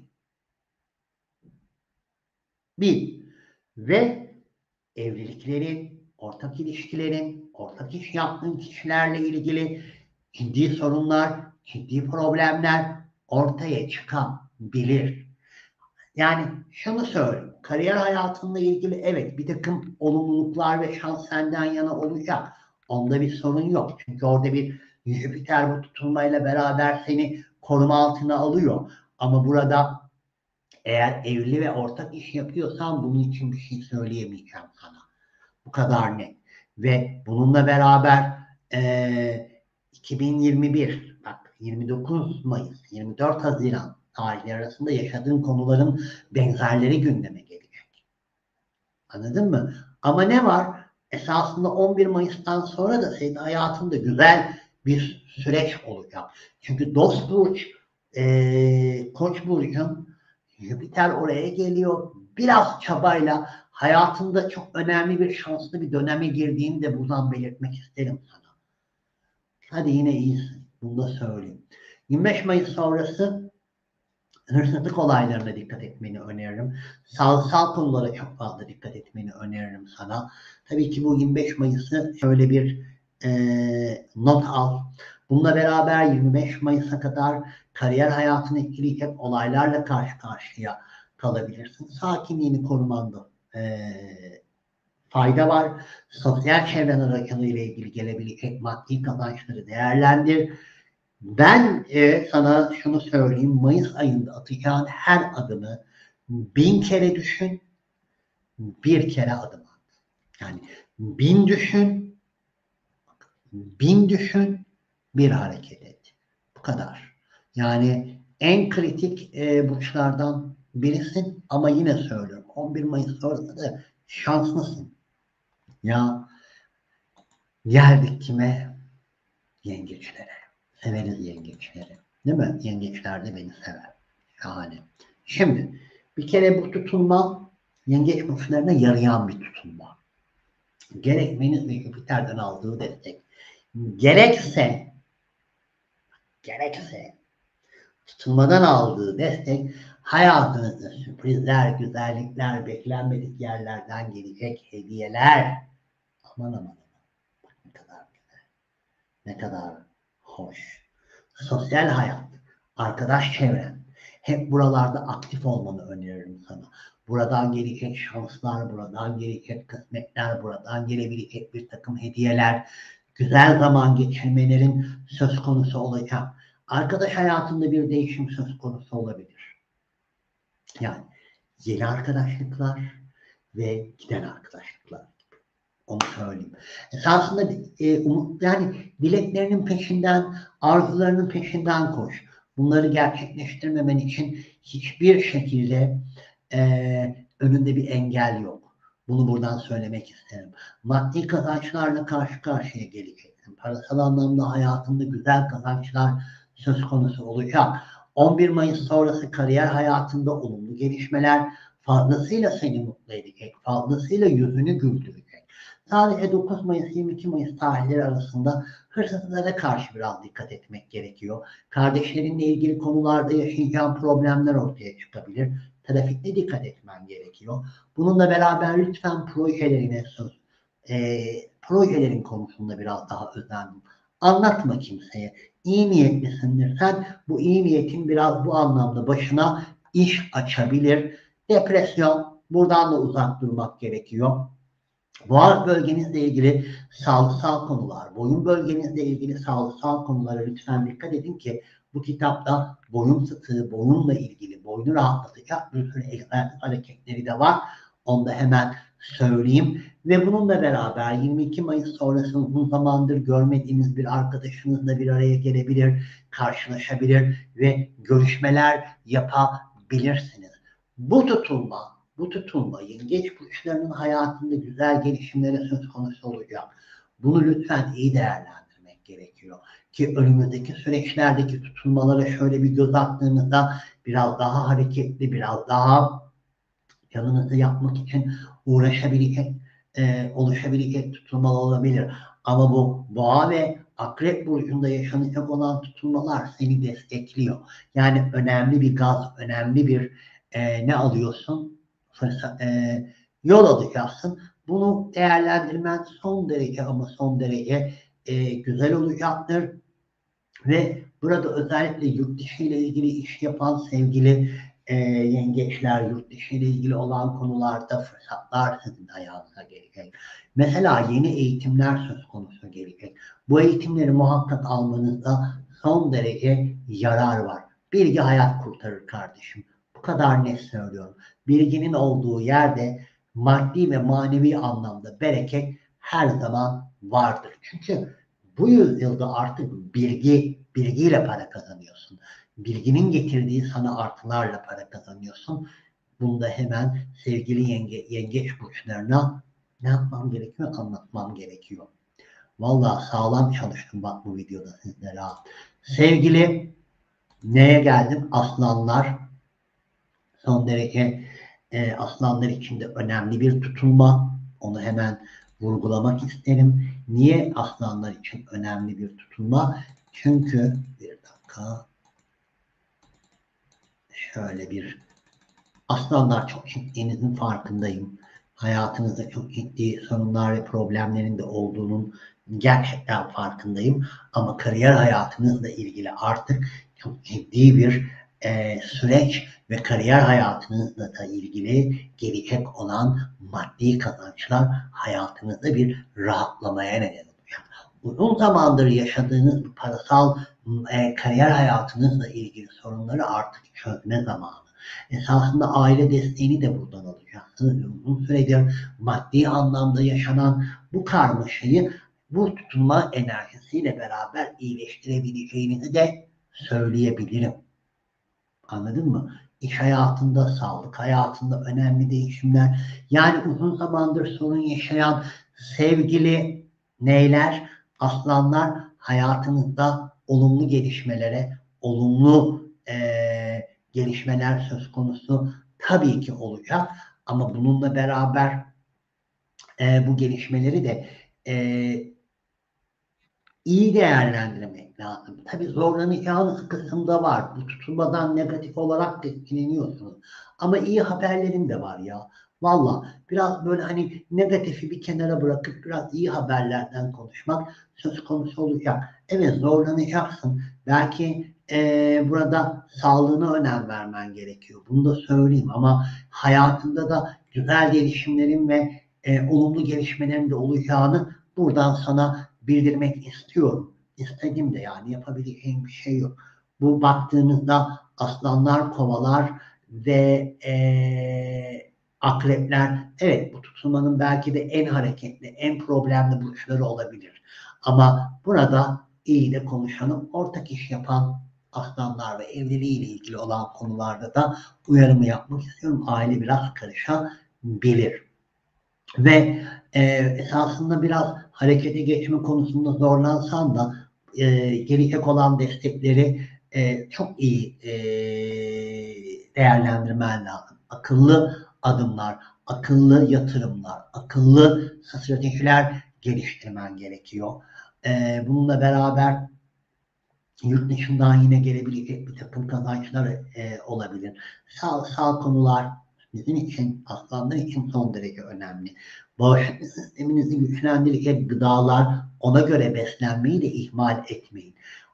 Bil. Ve evliliklerin, ortak ilişkilerin, ortak iş yaptığın kişilerle ilgili ciddi sorunlar, ciddi problemler ortaya çıkabilir. Yani şunu söyleyeyim, kariyer hayatınla ilgili evet bir takım olumluluklar ve şans senden yana olacak. Onda bir sorun yok. Çünkü orada bir Jüpiter bu tutulmayla beraber seni koruma altına alıyor. Ama burada eğer evli ve ortak iş yapıyorsan bunun için bir şey söyleyemeyeceğim sana. Bu kadar net. Ve bununla beraber e, iki bin yirmi bir bak yirmi dokuz Mayıs, yirmi dört Haziran tarihleri arasında yaşadığın konuların benzerleri gündeme gelecek. Anladın mı? Ama ne var? Esasında on bir Mayıs'tan sonra da senin hayatında güzel bir süreç olacak. Çünkü dost burç, e, Koç burcun Jüpiter oraya geliyor. Biraz çabayla hayatında çok önemli bir şanslı bir döneme girdiğini de buradan belirtmek isterim sana. Hadi yine iyisin. Bunu da söyleyeyim. yirmi beş Mayıs sonrası hırsızlık olaylarına dikkat etmeni öneririm. Sağlıksal konulara çok fazla dikkat etmeni öneririm sana. Tabii ki bu yirmi beş Mayıs'ı şöyle bir e, not al. Bununla beraber yirmi beş Mayıs'a kadar kariyer hayatını etkileyecek olaylarla karşı karşıya kalabilirsin. Sakinliğini korumanda e, fayda var. Sosyal çevren aracılığıyla ilgili gelebilecek maddi kazançları değerlendir. Ben e, sana şunu söyleyeyim. Mayıs ayında atacağın her adımı bin kere düşün, bir kere adım at. Yani bin düşün, bin düşün, bir hareket et. Bu kadar. Yani en kritik e, burçlardan birisin ama yine söylüyorum. on bir Mayıs sonrası da şanslısın. Ya geldik kime? Yengeçlere. Severiz yengeçleri. Değil mi? Yengeçler de beni sever. Yani. Şimdi bir kere bu tutulma yengeç burçlarına yarayan bir tutulma. Gerek Venüs ve Jüpiter'den aldığı destek. Gerekse gerekse tutulmadan aldığı destek hayatınızda sürprizler, güzellikler, beklenmedik yerlerden gelecek hediyeler. Aman aman aman. Ne kadar güzel. Ne kadar hoş. Sosyal hayat, arkadaş çevren, hep buralarda aktif olmanı öneririm sana. Buradan gelecek şanslar, buradan gelecek kısmetler, buradan gelebilecek bir takım hediyeler, güzel zaman geçirmelerin söz konusu olacak. Arkadaş hayatında bir değişim söz konusu olabilir. Yani yeni arkadaşlıklar ve giden arkadaşlıklar. Onu söyleyeyim. Esasında e, umut, yani dileklerinin peşinden, arzularının peşinden koş. Bunları gerçekleştirmemen için hiçbir şekilde e, önünde bir engel yok. Bunu buradan söylemek isterim. Maddi kazançlarla karşı karşıya geleceksin. Parasal anlamda hayatında güzel kazançlar söz konusu olacak. on bir Mayıs sonrası kariyer hayatında olumlu gelişmeler fazlasıyla seni mutlu edecek. Fazlasıyla yüzünü güldürecek. Sadece dokuz Mayıs yirmi iki Mayıs tarihleri arasında hırsızlara karşı biraz dikkat etmek gerekiyor. Kardeşlerinle ilgili konularda yaşayacağın problemler ortaya çıkabilir. Trafikte dikkat etmen gerekiyor. Bununla beraber lütfen projelerine söz, e, projelerin konusunda biraz daha özen. Anlatma kimseye. İyi niyetlisindir sen. Bu iyi niyetin biraz bu anlamda başına iş açabilir. Depresyon, buradan da uzak durmak gerekiyor. Boğaz bölgenizle ilgili sağlıksal konular, boyun bölgenizle ilgili sağlıksal konulara lütfen dikkat edin ki bu kitapta boyun fıtığı, boyunla ilgili, boynu rahatlatacak bir sürü egzersiz hareketleri de var. Onu da hemen söyleyeyim. Ve bununla beraber yirmi iki Mayıs sonrası uzun zamandır görmediğiniz bir arkadaşınızla bir araya gelebilir, karşılaşabilir ve görüşmeler yapabilirsiniz. Bu tutulma Bu tutulma yengeç burçlarının hayatında güzel gelişimlere söz konusu olacak. Bunu lütfen iyi değerlendirmek gerekiyor. Ki önümüzdeki süreçlerdeki tutulmalara şöyle bir göz attığımızda biraz daha hareketli, biraz daha yanınızı yapmak için uğraşabilecek, e, oluşabilecek tutulmalar olabilir. Ama bu boğa ve akrep burcunda yaşanacak olan tutulmalar seni destekliyor. Yani önemli bir gaz, önemli bir e, ne alıyorsun? Fırsat, e, yol alacaksın. Bunu değerlendirmen son derece ama son derece e, güzel olacaktır. Ve burada özellikle yurt dışı ile ilgili iş yapan sevgili e, yengeçler, yurt dışı ile ilgili olan konularda fırsatlar sizin ayağınıza gelecek. Mesela yeni eğitimler söz konusu gelecek. Bu eğitimleri muhakkak almanızda son derece yarar var. Bilgi hayat kurtarır kardeşim. Bu kadar net söylüyorum. Bilginin olduğu yerde maddi ve manevi anlamda bereket her zaman vardır. Çünkü bu yüzyılda artık bilgi, bilgiyle para kazanıyorsun. Bilginin getirdiği sana artılarla para kazanıyorsun. Bunda hemen sevgili yenge, yengeç burçlarına ne yapmam gerekiyor? Anlatmam gerekiyor. Vallahi sağlam çalıştım bak bu videoda sizlere. Sevgili neye geldim? Aslanlar. Son derece e, aslanlar için de önemli bir tutulma. Onu hemen vurgulamak isterim. Niye aslanlar için önemli bir tutulma? Çünkü bir dakika şöyle bir aslanlar çok ciddiğinizin farkındayım. Hayatınızda çok ciddi sorunlar ve problemlerin de olduğunun Gerçekten farkındayım. Ama kariyer hayatınızla ilgili artık çok ciddi bir e, süreç ve kariyer hayatınızla da ilgili gelecek olan maddi kazançlar hayatınızda bir rahatlamaya neden olacak. Uzun zamandır yaşadığınız bu parasal e, kariyer hayatınızla ilgili sorunları artık çözme zamanı. Esasında aile desteğini de buradan alacaksınız. Uzun süredir maddi anlamda yaşanan bu karmaşayı bu tutulma enerjisiyle beraber iyileştirebileceğinizi de söyleyebilirim. Anladın mı? İş hayatında, sağlık hayatında önemli değişimler. Yani uzun zamandır sorun yaşayan sevgili neyler, aslanlar hayatınızda olumlu gelişmelere, olumlu e, gelişmeler söz konusu tabii ki olacak. Ama bununla beraber e, bu gelişmeleri de e, iyi değerlendirmek lazım. Tabii zorlanacağınız kısımda var. Bu tutulmadan negatif olarak da etkileniyorsunuz. Ama iyi haberlerim de var ya. Valla biraz böyle hani negatifi bir kenara bırakıp biraz iyi haberlerden konuşmak söz konusu olacak. Evet zorlanacaksın. Belki e, burada sağlığına önem vermen gerekiyor. Bunu da söyleyeyim ama hayatında da güzel gelişimlerin ve e, olumlu gelişmelerin de olacağını buradan sana bildirmek istiyorum. İstedim de yani yapabileceğim bir şey yok. Bu baktığınızda aslanlar, kovalar ve ee, akrepler evet bu tutulmanın belki de en hareketli, en problemli burçları olabilir. Ama burada iyi de konuşanım, ortak iş yapan aslanlar ve evliliğiyle ilgili olan konularda da uyarımı yapmak istiyorum. Aile biraz karışabilir. Ve e, esasında biraz harekete geçme konusunda zorlansan da e, gelecek olan destekleri e, çok iyi e, değerlendirmen lazım. Akıllı adımlar, akıllı yatırımlar, akıllı stratejiler geliştirmen gerekiyor. E, bununla beraber yurt dışından yine gelebilecek bir takım kazançlar e, olabilir. Sağ, sağ konular bizim için, aslanlar için son derece önemli. Bağışıklık sisteminizi güçlendirecek gıdalar, ona göre beslenmeyi de ihmal etmeyin.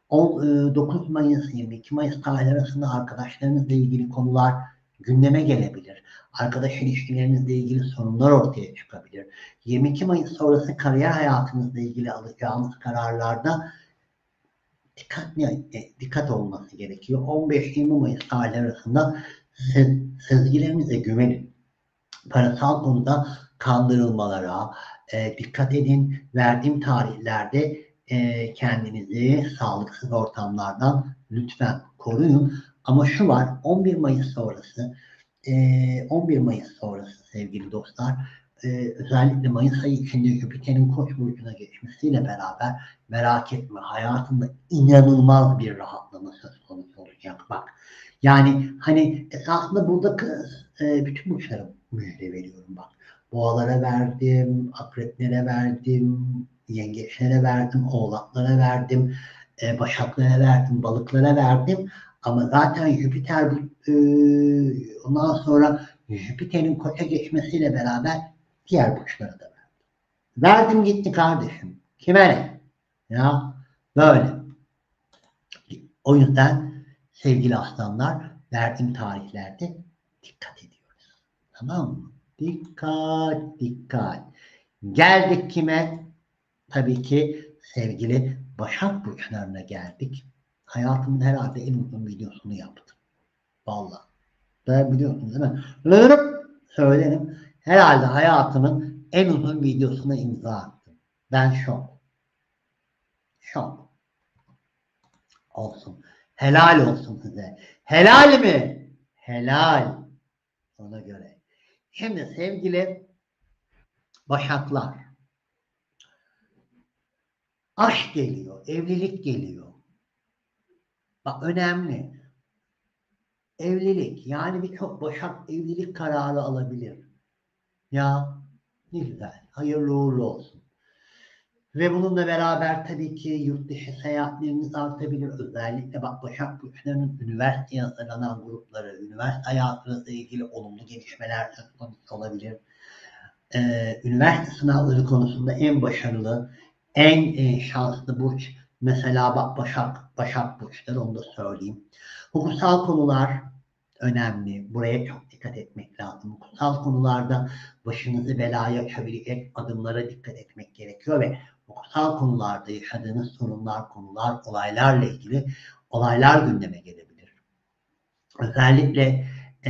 on dokuz Mayıs yirmi iki Mayıs tarihleri arasında arkadaşlarınızla ilgili konular gündeme gelebilir. Arkadaş ilişkilerinizle ilgili sorunlar ortaya çıkabilir. yirmi iki Mayıs sonrası kariyer hayatınızla ilgili alacağınız kararlarda dikkatli, dikkat olması gerekiyor. on beş yirmi Mayıs tarihleri arasında sez, sezgilerinize güvenin. Parasal konuda kandırılmalara e, dikkat edin. Verdiğim tarihlerde e, kendinizi sağlıksız ortamlardan lütfen koruyun. Ama şu var, on bir Mayıs sonrası e, on bir Mayıs sonrası sevgili dostlar, e, özellikle Mayıs ayı içinde Jüpiter'in Koç burcuna geçmesiyle beraber merak etme, hayatında inanılmaz bir rahatlama söz konusu olacak. Bak, yani hani esasında burada e, bütün burçlara müjde veriyorum bak. Boğalara verdim, akreplere verdim, yengeçlere verdim, oğlaklara verdim, e, başaklara verdim, balıklara verdim. Ama zaten Jüpiter e, ondan sonra Jüpiter'in Koç'a geçmesiyle beraber diğer burçlara da verdim. Verdim gitti kardeşim. Kime ne? Ya böyle. O yüzden sevgili aslanlar verdiğim tarihlerde dikkat ediyoruz. Tamam mı? Dikkat, dikkat. Geldik kime? Tabii ki sevgili Başak burçlarına geldik. Hayatımın herhalde en uzun videosunu yaptım. Vallahi. Ben biliyorsunuz değil mi? Lırıp söylerim. Herhalde hayatımın en uzun videosuna imza attım. Ben şok. Şok. Olsun. Helal olsun size. Helal mi? Helal. Ona göre. Şimdi sevgili Başaklar. Aşk geliyor. Evlilik geliyor. Bak önemli. Evlilik. Yani birçok Başak evlilik kararı alabilir. Ya ne güzel. Hayırlı uğurlu olsun. Ve bununla beraber tabii ki yurt dışı seyahatleriniz artabilir. Özellikle bak Başak Burçları'nın üniversiteye hazırlanan grupları, üniversite hayatınızla ilgili olumlu gelişmeler söz konusu olabilir. Ee, üniversite sınavları konusunda en başarılı, En e, şanslı burç mesela bak Başak, Başak burçları, onu da söyleyeyim. Hukuksal konular önemli. Buraya çok dikkat etmek lazım. Hukuksal konularda başınızı belaya açabilecek adımlara dikkat etmek gerekiyor ve hukuksal konularda yaşadığınız sorunlar, konular, olaylarla ilgili olaylar gündeme gelebilir. Özellikle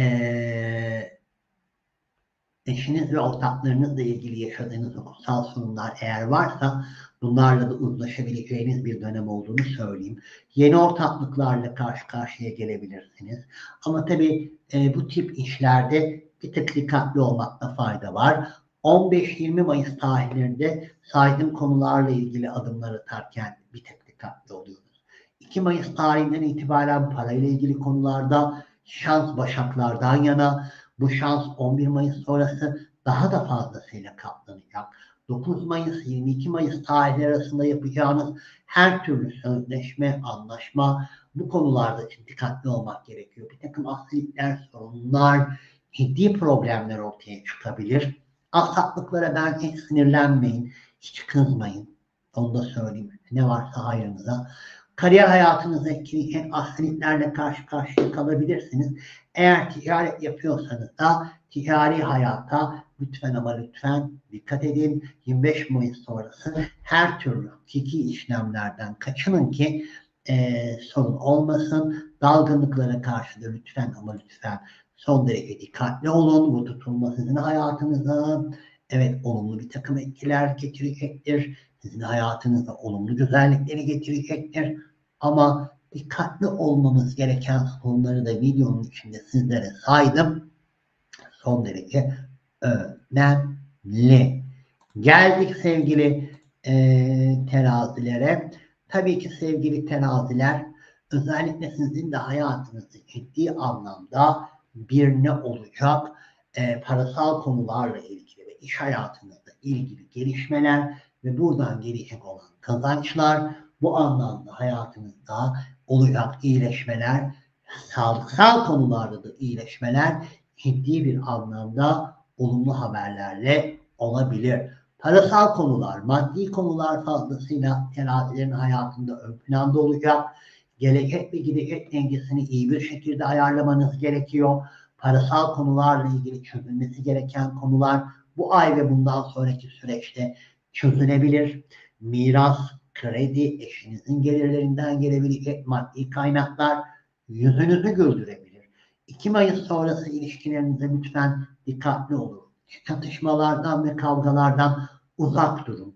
ee, eşiniz ve ortaklarınızla ilgili yaşadığınız hukuksal sorunlar eğer varsa bunlarla da uzlaşabileceğiniz bir dönem olduğunu söyleyeyim. Yeni ortaklıklarla karşı karşıya gelebilirsiniz. Ama tabii e, bu tip işlerde bir tık dikkatli olmakta fayda var. on beş yirmi Mayıs tarihlerinde saydığım konularla ilgili adımlar atarken bir tık dikkatli oluyoruz. iki Mayıs tarihinden itibaren parayla ilgili konularda şans Başaklardan yana. Bu şans on bir Mayıs sonrası daha da fazlasıyla katlanacak. dokuz Mayıs yirmi iki Mayıs tarihleri arasında yapacağınız her türlü sözleşme, anlaşma, bu konularda dikkatli olmak gerekiyor. Bir takım aksilikler, sorunlar, ciddi problemler ortaya çıkabilir. Aksaklıklara ben hiç sinirlenmeyin, hiç kızmayın. Onu da söyleyeyim. Ne varsa hayrınıza. Kariyer hayatınızı etkileyecek aksiliklerle karşı karşıya kalabilirsiniz. Eğer ticaret yapıyorsanız da ticari hayata lütfen ama lütfen dikkat edin. yirmi beş Mayıs sonrası her türlü hukuki işlemlerden kaçının ki e, sorun olmasın. Dalgınlıklara karşı da lütfen ama lütfen son derece dikkatli olun. Bu tutulma sizin hayatınıza evet olumlu bir takım etkiler getirecektir. Sizin hayatınızda olumlu güzellikleri getirecektir. Ama dikkatli olmamız gereken konuları da videonun içinde sizlere saydım. Son derece önemli. Geldik sevgili e, terazilere. Tabii ki sevgili teraziler, özellikle sizin de hayatınızda ciddi anlamda bir ne olacak? E, parasal konularla ilgili ve iş hayatınızda ilgili gelişmeler ve buradan gelecek olan kazançlar, bu anlamda hayatınızda olacak iyileşmeler, sağlıksal konularda da iyileşmeler ciddi bir anlamda olumlu haberlerle olabilir. Parasal konular, maddi konular fazlasıyla terazilerin hayatında ön planda olacak. Gelecek ve gidecek dengesini iyi bir şekilde ayarlamanız gerekiyor. Parasal konularla ilgili çözülmesi gereken konular bu ay ve bundan sonraki süreçte çözülebilir. Miras, kredi, eşinizin gelirlerinden gelebilecek maddi kaynaklar yüzünüzü güldürebilir. iki Mayıs sonrası ilişkilerinize lütfen dikkatli olun. Çatışmalardan ve kavgalardan uzak durun.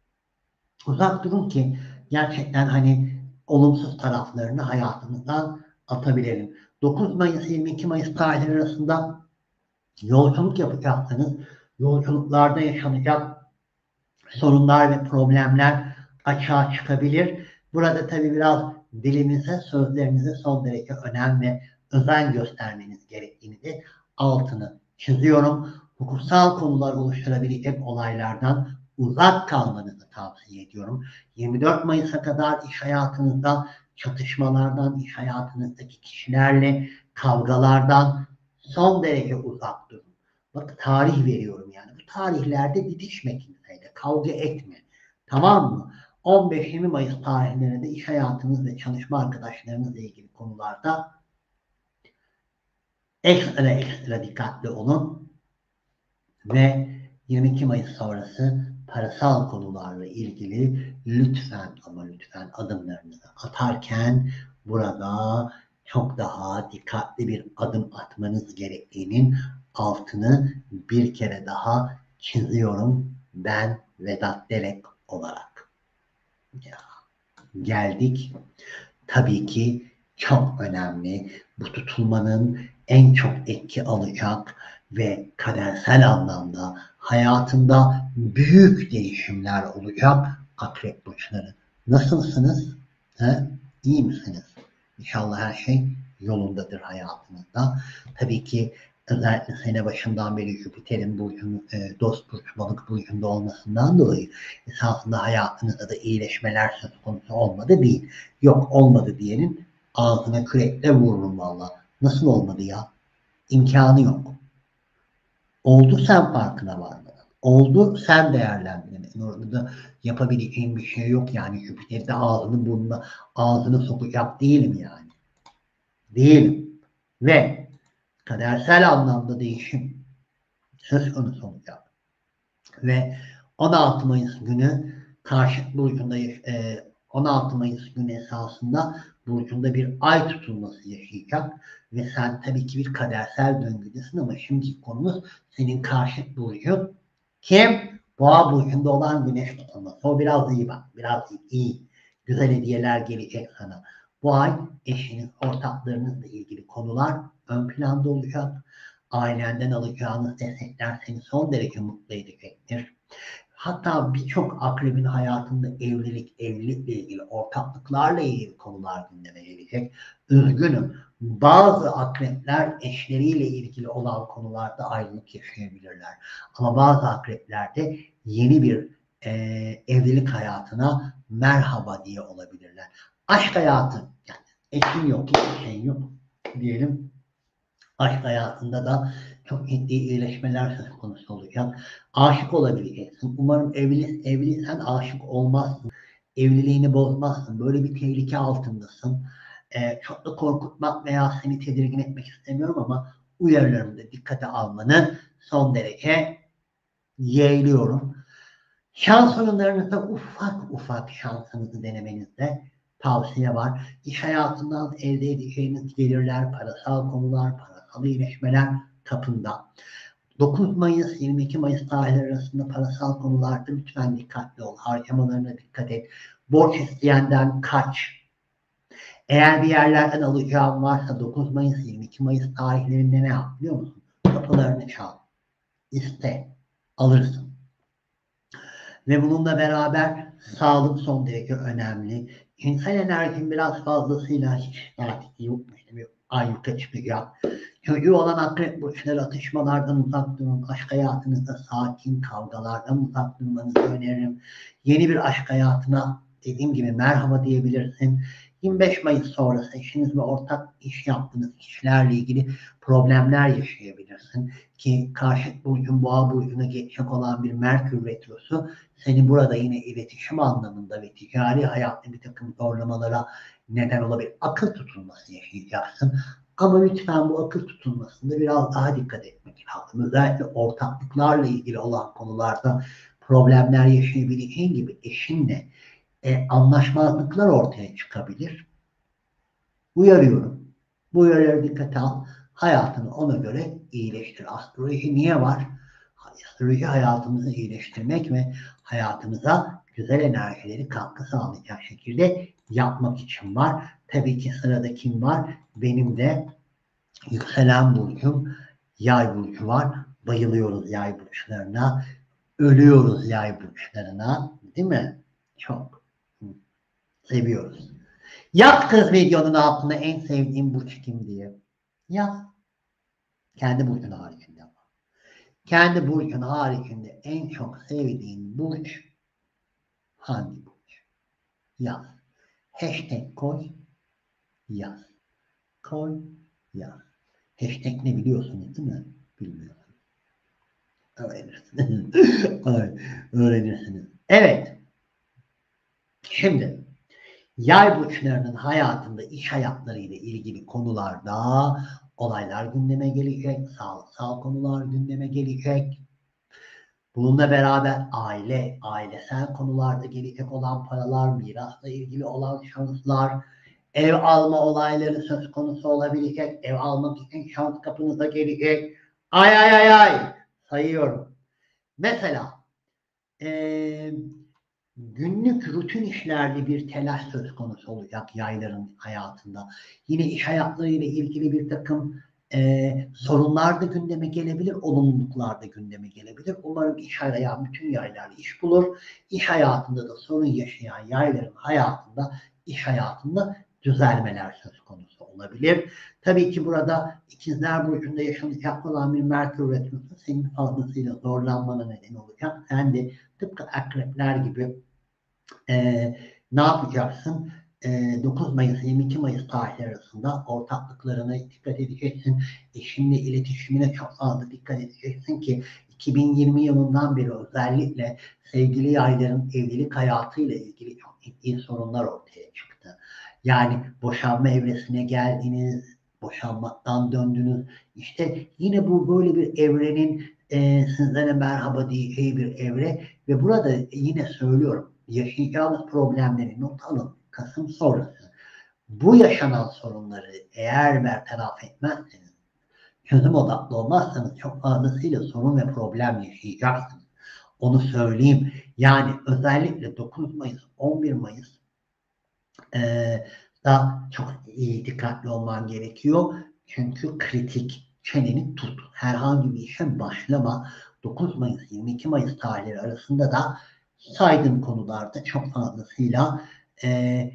Uzak durun ki gerçekten hani olumsuz taraflarını hayatınızdan atabilelim. dokuz Mayıs yirmi iki Mayıs tarihleri arasında yolculuk yapacaksanız yolculuklarda yaşanacak sorunlar ve problemler açığa çıkabilir. Burada tabii biraz dilinize, sözlerinize son derece önem ve özen göstermeniz gerektiğini de altını çiziyorum. Hukuksal konular oluşturabilecek olaylardan uzak kalmanızı tavsiye ediyorum. yirmi dört Mayıs'a kadar iş hayatınızda çatışmalardan, iş hayatınızdaki kişilerle kavgalardan son derece uzak durun. Bak tarih veriyorum yani. Bu tarihlerde didişme kimseyle, kavga etme. Tamam mı? on beş yirmi Mayıs tarihlerinde iş hayatınız ve çalışma arkadaşlarınızla ilgili konularda ekstra ekstra dikkatli olun ve yirmi iki Mayıs sonrası parasal konularla ilgili lütfen ama lütfen adımlarınızı atarken burada çok daha dikkatli bir adım atmanız gerektiğinin altını bir kere daha çiziyorum ben Vedat Delek olarak. Ya, geldik. Tabii ki çok önemli. Bu tutulmanın en çok etki alacak ve kadersel anlamda hayatında büyük değişimler olacak akrep burçları. Nasılsınız? He? İyi misiniz? İnşallah her şey yolundadır hayatınızda. Tabii ki özellikle sene başından beri Jüpiter'in burcun, e, dost burç balık burcunda olmasından dolayı esasında hayatınızda da iyileşmeler söz konusu olmadı değil. Yok olmadı diyenin ağzına kürekle vururum valla. Nasıl olmadı ya? İmkanı yok. Oldu sen farkına varmadın. oldu, sen değerlendirin. Orada yapabileceğin bir şey yok yani. Jüpiter'de ağzını burnuna ağzını sokacak değilim yani. Değilim. Ve kadersel anlamda değişim söz konusu olacak. Ve on altı Mayıs günü Karşıt burcunda e, on altı Mayıs günü esasında burcunda bir ay tutulması yaşayacak ve sen tabii ki bir kadersel döngüdesin ama şimdiki konumuz senin karşıt burcun kim? Boğa burcunda olan güneş tutulması. O biraz iyi bak. Biraz iyi. iyi. Güzel hediyeler gelecek sana. Bu ay eşiniz, ortaklarınızla ilgili konular ön planda olacak. Ailenden alacağınız destekler seni son derece mutlu edecektir. Hatta birçok akrebin hayatında evlilik, evlilikle ilgili, ortaklıklarla ilgili konular gündeme gelecek. Üzgünüm. Bazı akrepler eşleriyle ilgili olan konularda ayrılık yaşayabilirler. Ama bazı akreplerde yeni bir e, evlilik hayatına merhaba diye olabilirler. Aşk hayatı, yani eşin yok, hiçbir şey yok diyelim. Aşk hayatında da çok ciddi iyileşmeler söz konusu olacak. Aşık olabileceksin. Umarım evli, evliysen aşık olmazsın. Evliliğini bozmazsın. Böyle bir tehlike altındasın. Ee, çok da korkutmak veya seni tedirgin etmek istemiyorum ama uyarılarımı da dikkate almanı son derece yeğliyorum. Şans oyunlarınızda ufak ufak şansınızı denemenizde tavsiye var. İş hayatından elde edeceğiniz gelirler, parasal konular, parasal iyileşmeler kapında. dokuz Mayıs yirmi iki Mayıs tarihleri arasında parasal konularda lütfen dikkatli ol. Harcamalarına dikkat et. Borç isteyenden kaç. Eğer bir yerlerden alacağın varsa dokuz Mayıs yirmi iki Mayıs tarihlerinde ne yap biliyor musun? Kapılarını çal. İste. Alırsın. Ve bununla beraber sağlık son derece önemli. İnsan enerjin biraz fazlasıyla hiç statik yokmuş. Bir ayyuka çıkacak. Çocuğu olan akrep burçları atışmalardan uzak durun. Aşk hayatınızda sakin kavgalardan uzak durmanızı öneririm. Yeni bir aşk hayatına dediğim gibi merhaba diyebilirsin. yirmi beş Mayıs sonrası eşiniz ve ortak iş yaptığınız kişilerle ilgili problemler yaşayabilirsin. Ki karşıt burcun boğa burcuna geçecek olan bir Merkür retrosu seni burada yine iletişim anlamında ve ticari hayatta bir takım zorlamalara neden olabilir. Akıl tutulması yaşayacaksın. Ama lütfen bu akıl tutulmasında biraz daha dikkat etmek lazım. Özellikle ortaklıklarla ilgili olan konularda problemler yaşayabileceğin gibi eşinle e, anlaşmazlıklar ortaya çıkabilir. Uyarıyorum. Bu uyarıları dikkate al. Hayatını ona göre iyileştir. Astroloji niye var? Astroloji hayatımızı iyileştirmek ve hayatımıza güzel enerjileri katkı sağlayacak şekilde yapmak için var. Tabii ki sırada kim var? Benim de yükselen burcum Yay burcu var. Bayılıyoruz yay burçlarına. Ölüyoruz yay burçlarına. Değil mi? Çok seviyoruz. Yaz kız videonun altına en sevdiğim burç kim diye. Yaz. Kendi burcun haricinde ama. Kendi burcun haricinde en çok sevdiğin burç hangi burç? Yaz. Hashtag koy. Yaz. Koy. Yaz. Hashtag ne biliyorsunuz değil mi? Bilmiyorum. Öğrenirsiniz. Öğrenirsiniz. Evet. Şimdi yay burçlarının hayatında iş hayatlarıyla ilgili konularda olaylar gündeme gelecek, sağlıksal konular gündeme gelecek. Bununla beraber aile, ailesel konularda gelecek olan paralar, mirasla ilgili olan şanslar, ev alma olayları söz konusu olabilecek, ev almak için şans kapınıza gelecek. Ay ay ay ay sayıyorum. Mesela eee günlük rutin işlerde bir telaş söz konusu olacak yayların hayatında. Yine iş hayatlarıyla ilgili bir takım e, sorunlar da gündeme gelebilir, olumluluklar da gündeme gelebilir. Umarım iş hayatı bütün yaylar iş bulur. İş hayatında da sorun yaşayan yayların hayatında, iş hayatında düzelmeler söz konusu olabilir. Tabii ki burada ikizler burcunda yaşanacak olan bir Merkür retrosu senin fazlasıyla zorlanmana neden olacak. Sen de tıpkı akrepler gibi Ee, ne yapacaksın? Ee, dokuz Mayıs yirmi iki Mayıs tarihleri arasında ortaklıklarına dikkat edeceksin. Eşinle iletişimine çok fazla dikkat edeceksin ki iki bin yirmi yılından beri özellikle sevgili yayların evlilik hayatıyla ilgili çok ciddi sorunlar ortaya çıktı. Yani boşanma evresine geldiniz, boşanmaktan döndünüz. İşte yine bu böyle bir evrenin e, sizlere merhaba diyeceği bir evre ve burada yine söylüyorum, yaşayacağınız problemleri not alın. Kasım sonrası bu yaşanan sorunları eğer bertaraf etmezseniz, çözüm odaklı olmazsanız çok fazlasıyla sorun ve problem yaşayacaksınız. Onu söyleyeyim. Yani özellikle dokuz Mayıs, on bir Mayıs e, da çok iyi dikkatli olman gerekiyor. Çünkü kritik. Çeneni tut. Herhangi bir işe başlama. dokuz Mayıs, yirmi iki Mayıs tarihleri arasında da saydığım konularda çok fazlasıyla e,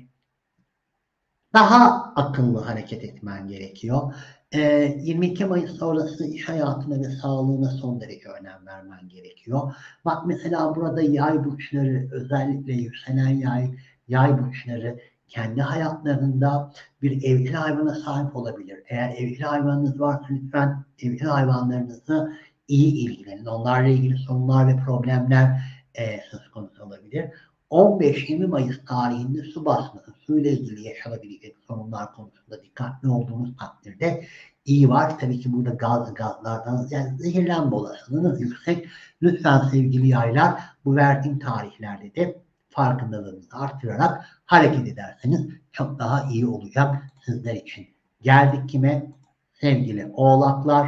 daha akıllı hareket etmen gerekiyor. Ee, yirmi iki Mayıs sonrası iş hayatına ve sağlığına son derece önem vermen gerekiyor. Bak mesela burada yay burçları, özellikle yükselen yay, yay burçları kendi hayatlarında bir evcil hayvana sahip olabilir. Eğer evcil hayvanınız varsa lütfen evcil hayvanlarınızı iyi ilgilenin. Onlarla ilgili sorunlar ve problemler e, söz konusu olabilir. on beş yirmi Mayıs tarihinde su basması, suyla ilgili yaşanabilecek sorunlar konusunda dikkatli olduğunuz takdirde iyi var. Tabii ki burada gaz gazlardan yani zehirlenme olasılığınız yüksek. Lütfen sevgili yaylar bu verdiğim tarihlerde de farkındalığınızı artırarak hareket ederseniz çok daha iyi olacak sizler için. Geldik kime? Sevgili oğlaklar,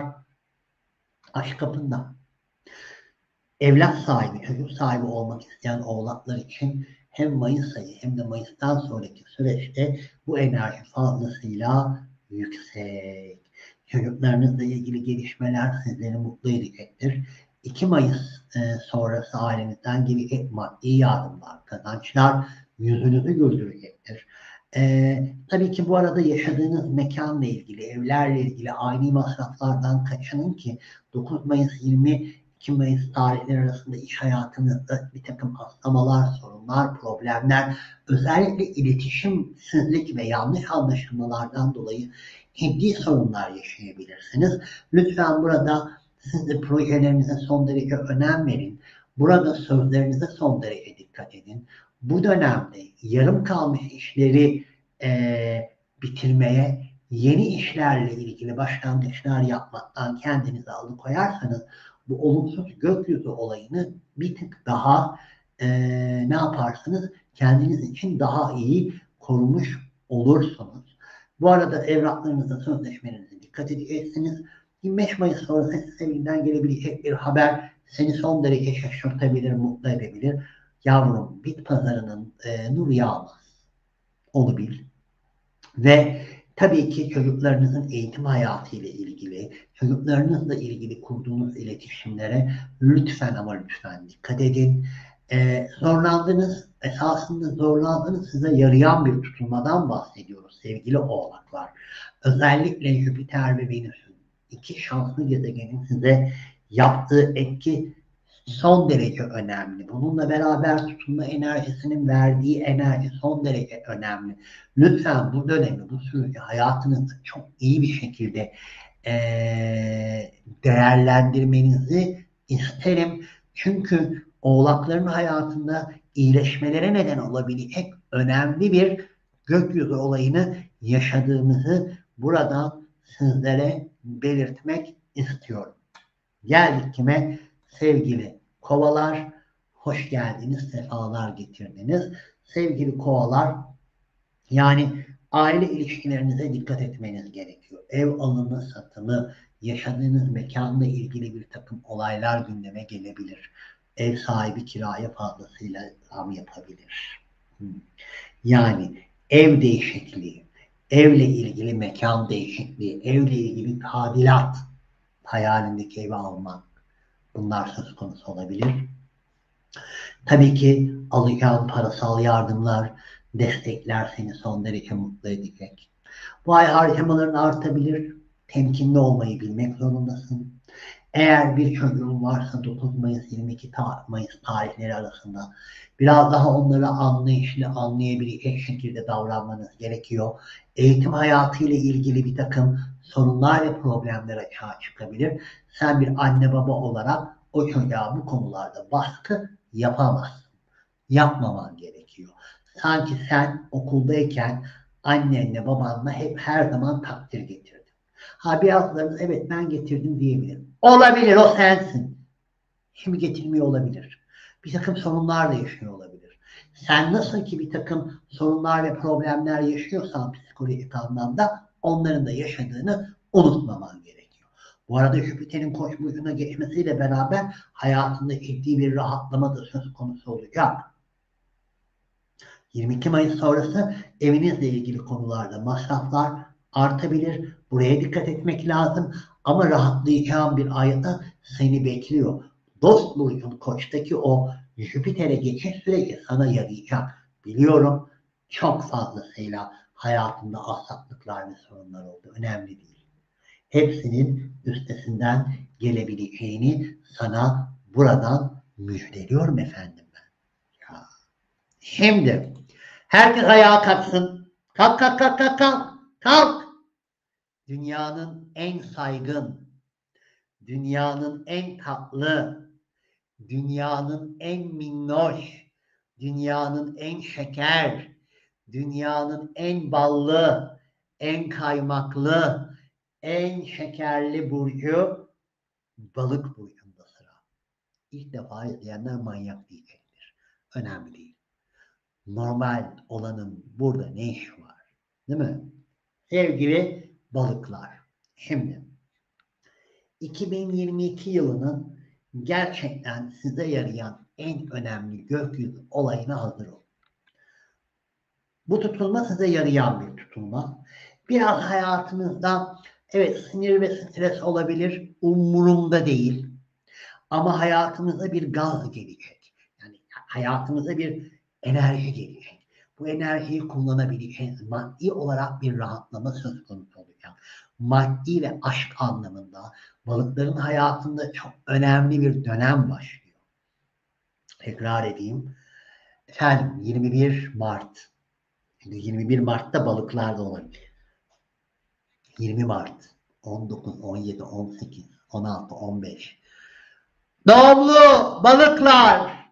aşk kapında. Evlat sahibi, çocuk sahibi olmak isteyen oğlaklar için hem Mayıs ayı hem de Mayıs'tan sonraki süreçte bu enerji fazlasıyla yüksek. Çocuklarınızla ilgili gelişmeler sizleri mutlu edecektir. iki Mayıs e, sonrası ailenizden gelecek maddi yardımlar, kazançlar yüzünüzü güldürecektir. E, tabii ki bu arada yaşadığınız mekanla ilgili, evlerle ilgili ani masraflardan kaçının ki dokuz Mayıs yirmi iki Mayıs tarihleri arasında iş hayatınızda bir takım atlamalar, sorunlar, problemler, özellikle iletişimsizlik ve yanlış anlaşılmalardan dolayı ciddi sorunlar yaşayabilirsiniz. Lütfen burada siz de projelerinize son derece önem verin. Burada sözlerinize son derece dikkat edin. Bu dönemde yarım kalmış işleri e, bitirmeye, yeni işlerle ilgili başlangıçlar yapmaktan kendinizi alıkoyarsanız bu olumsuz gökyüzü olayını bir tık daha e, ne yaparsınız? Kendiniz için daha iyi korumuş olursunuz. Bu arada evraklarınızda, sözleşmelerinize dikkat edeceksiniz. yirmi beş Mayıs sonrası sevinden gelebilecek bir haber seni son derece şaşırtabilir, mutlu edebilir. Yavrum, bit pazarının e, nur yağmaz. Onu bil. Ve tabii ki çocuklarınızın eğitim hayatı ile ilgili, çocuklarınızla ilgili kurduğunuz iletişimlere lütfen ama lütfen dikkat edin. Ee, zorlandınız, esasında zorlandınız size yarayan bir tutulmadan bahsediyoruz sevgili oğlaklar. Özellikle Jüpiter ve Venüs'ün iki şanslı gezegenin size yaptığı etki son derece önemli. Bununla beraber tutulma enerjisinin verdiği enerji son derece önemli. Lütfen bu dönemi, bu süreci hayatınızda çok iyi bir şekilde e, değerlendirmenizi isterim. Çünkü oğlakların hayatında iyileşmelere neden olabilecek önemli bir gökyüzü olayını yaşadığımızı buradan sizlere belirtmek istiyorum. Geldik kime? Sevgili kovalar, hoş geldiniz, sefalar getirdiniz. Sevgili kovalar, yani aile ilişkilerinize dikkat etmeniz gerekiyor. Ev alımı, satımı, yaşadığınız mekanla ilgili bir takım olaylar gündeme gelebilir. Ev sahibi kiraya fazlasıyla zam yapabilir. Yani ev değişikliği, evle ilgili mekan değişikliği, evle ilgili tadilat, hayalindeki evi almak, bunlar söz konusu olabilir. Tabii ki alacağın parasal yardımlar, destekler seni son derece mutlu edecek. Bu ay harcamaların artabilir. Temkinli olmayı bilmek zorundasın. Eğer bir çocuğun varsa dokuz Mayıs yirmi iki Mayıs tarihleri arasında biraz daha onları anlayışlı, anlayabilecek şekilde davranmanız gerekiyor. Eğitim hayatı ile ilgili bir takım sorunlar ve problemler açığa çıkabilir. Sen bir anne baba olarak o çocuğa bu konularda baskı yapamazsın. Yapmaman gerekiyor. Sanki sen okuldayken annenle babanla hep her zaman takdir getirdin. Ha bazılarınız evet ben getirdim diyebilir. Olabilir, o sensin. Şimdi getirmiyor olabilir. Bir takım sorunlar da yaşıyor olabilir. Sen nasıl ki bir takım sorunlar ve problemler yaşıyorsan psikolojik anlamda onların da yaşadığını unutmaman gerekiyor. Bu arada Jüpiter'in Koç burcuna geçmesiyle beraber hayatında ciddi bir rahatlama da söz konusu olacak. yirmi iki Mayıs sonrası evinizle ilgili konularda masraflar artabilir. Buraya dikkat etmek lazım. Ama rahatlayacağın bir ayda seni bekliyor. Dost burcun Koç'taki o Jüpiter'e geçiş süreci sana yarayacak. Biliyorum çok fazlasıyla hayatında aksaklıklar ve sorunlar oldu. Önemli değil. Hepsinin üstesinden gelebileceğini sana buradan müjdeliyorum efendim ben. Ya. Şimdi herkes ayağa kalksın. Kalk kalk kalk kalk kalk. Kalk. Dünyanın en saygın, dünyanın en tatlı, dünyanın en minnoş, dünyanın en şeker, dünyanın en ballı, en kaymaklı, en şekerli burcu balık burcunda sıra. İlk defa izleyenler manyak diyecektir. Önemli değil. Normal olanın burada ne işi var? Değil mi? Sevgili balıklar. Şimdi iki bin yirmi iki yılının gerçekten size yarayan en önemli gökyüzü olayına hazır olun. Bu tutulma size yarayan bir tutulma. Biraz hayatınızda evet sinir ve stres olabilir. Umurumda değil. Ama hayatınıza bir gaz gelecek. Yani hayatınıza bir enerji gelecek. Bu enerjiyi kullanabileceğiniz maddi olarak bir rahatlama söz konusu olacak. Maddi ve aşk anlamında balıkların hayatında çok önemli bir dönem başlıyor. Tekrar edeyim. Efendim yirmi bir Mart. yirmi bir Mart'ta balıklar da olabilir. yirmi Mart, on dokuz, on yedi, on sekiz, on altı, on beş. Doğumlu balıklar.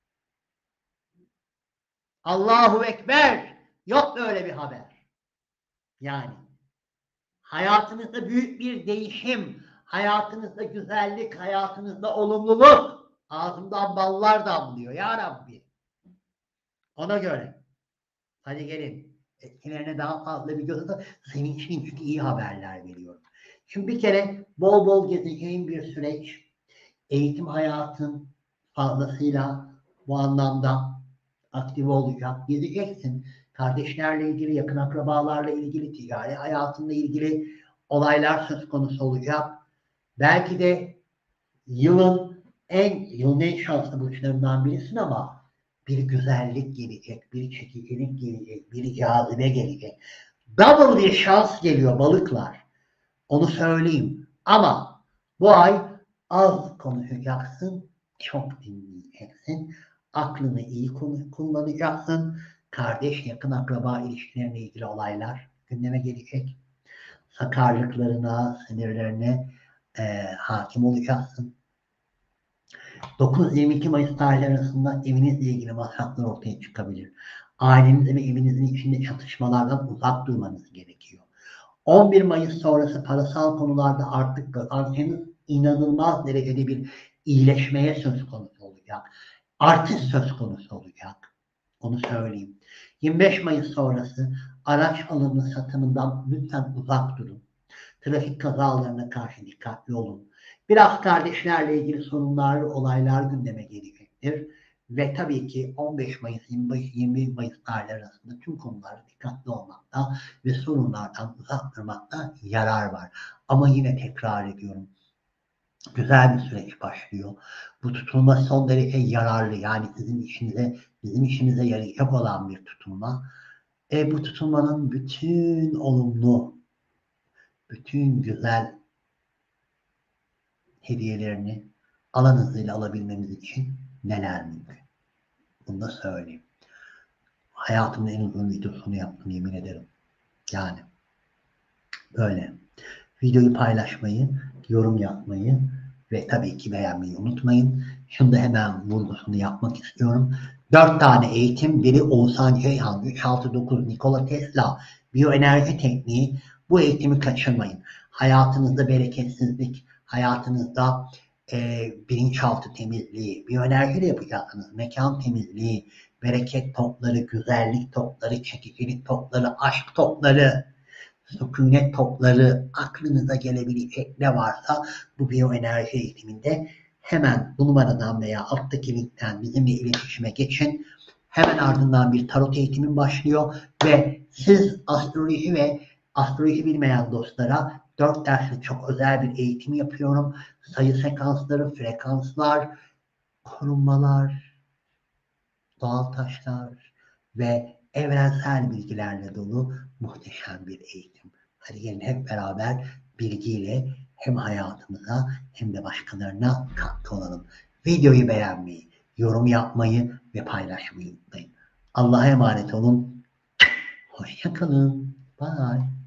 Allahu Ekber. Yok böyle bir haber. Yani hayatınızda büyük bir değişim, hayatınızda güzellik, hayatınızda olumluluk. Ağzımdan ballar damlıyor ya Rabbi. Ona göre. Hadi gelin. Etkilerine daha fazla bir göz atın. Senin için çünkü iyi haberler veriyorum. Şimdi bir kere bol bol gezeceğin bir süreç. Eğitim hayatın fazlasıyla bu anlamda aktif olacak. Gezeceksin. Kardeşlerle ilgili, yakın akrabalarla ilgili, ticari hayatınla ilgili olaylar söz konusu olacak. Belki de yılın en, yılın en şanslı burçlarından birisin ama bir güzellik gelecek, bir çekicilik gelecek, bir cazibe gelecek. Double bir şans geliyor balıklar. Onu söyleyeyim. Ama bu ay az konuşacaksın, çok dinleyeceksin. Aklını iyi kullanacaksın. Kardeş, yakın akraba ilişkilerine ilgili olaylar gündeme gelecek. Sakarlıklarına, sinirlerine e, hakim olacaksın. dokuz yirmi iki Mayıs tarihleri arasında evinizle ilgili masraflar ortaya çıkabilir. Ailenizle ve evinizin içinde çatışmalardan uzak durmanız gerekiyor. on bir Mayıs sonrası parasal konularda artık kazancınız inanılmaz derecede bir iyileşmeye söz konusu olacak. Artış söz konusu olacak. Onu söyleyeyim. yirmi beş Mayıs sonrası araç alımı satımından lütfen uzak durun. Trafik kazalarına karşı dikkatli olun. Biraz kardeşlerle ilgili sorunlar, olaylar gündeme gelecektir. Ve tabii ki on beş Mayıs, yirmi Mayıs tarihleri arasında tüm konularda dikkatli olmakta ve sorunlardan uzak durmakta yarar var. Ama yine tekrar ediyorum. Güzel bir süreç başlıyor. Bu tutulma son derece yararlı. Yani sizin işinize, bizim işimize yarayacak olan bir tutulma. E, bu tutulmanın bütün olumlu, bütün güzel hediyelerini alan hızıyla alabilmemiz için neler mümkün? Bunu da söyleyeyim. Hayatımın en uzun videosunu yaptım yemin ederim. Yani böyle. Videoyu paylaşmayı, yorum yapmayı ve tabii ki beğenmeyi unutmayın. Şunu da hemen vurgusunu yapmak istiyorum. Dört tane eğitim, biri Oğuzhan Ceyhan, üç altı dokuz Nikola Tesla, biyoenerji tekniği. Bu eğitimi kaçırmayın. Hayatınızda bereketsizlik, hayatınızda e, bilinçaltı temizliği, biyoenerji de yapacaksınız. Mekan temizliği, bereket topları, güzellik topları, çekicilik topları, aşk topları, sükunet topları, aklınıza gelebilecek ne varsa bu biyoenerji eğitiminde hemen bu numaradan veya alttaki linkten bizimle iletişime geçin. Hemen ardından bir tarot eğitimim başlıyor ve siz astroloji ve astroloji bilmeyen dostlara dört derslik çok özel bir eğitim yapıyorum. Sayı sekansları, frekanslar, korunmalar, doğal taşlar ve evrensel bilgilerle dolu muhteşem bir eğitim. Hadi gelin hep beraber bilgiyle hem hayatımıza hem de başkalarına katkı olalım. Videoyu beğenmeyi, yorum yapmayı ve paylaşmayı unutmayın. Allah'a emanet olun. Hoşça kalın. Bye.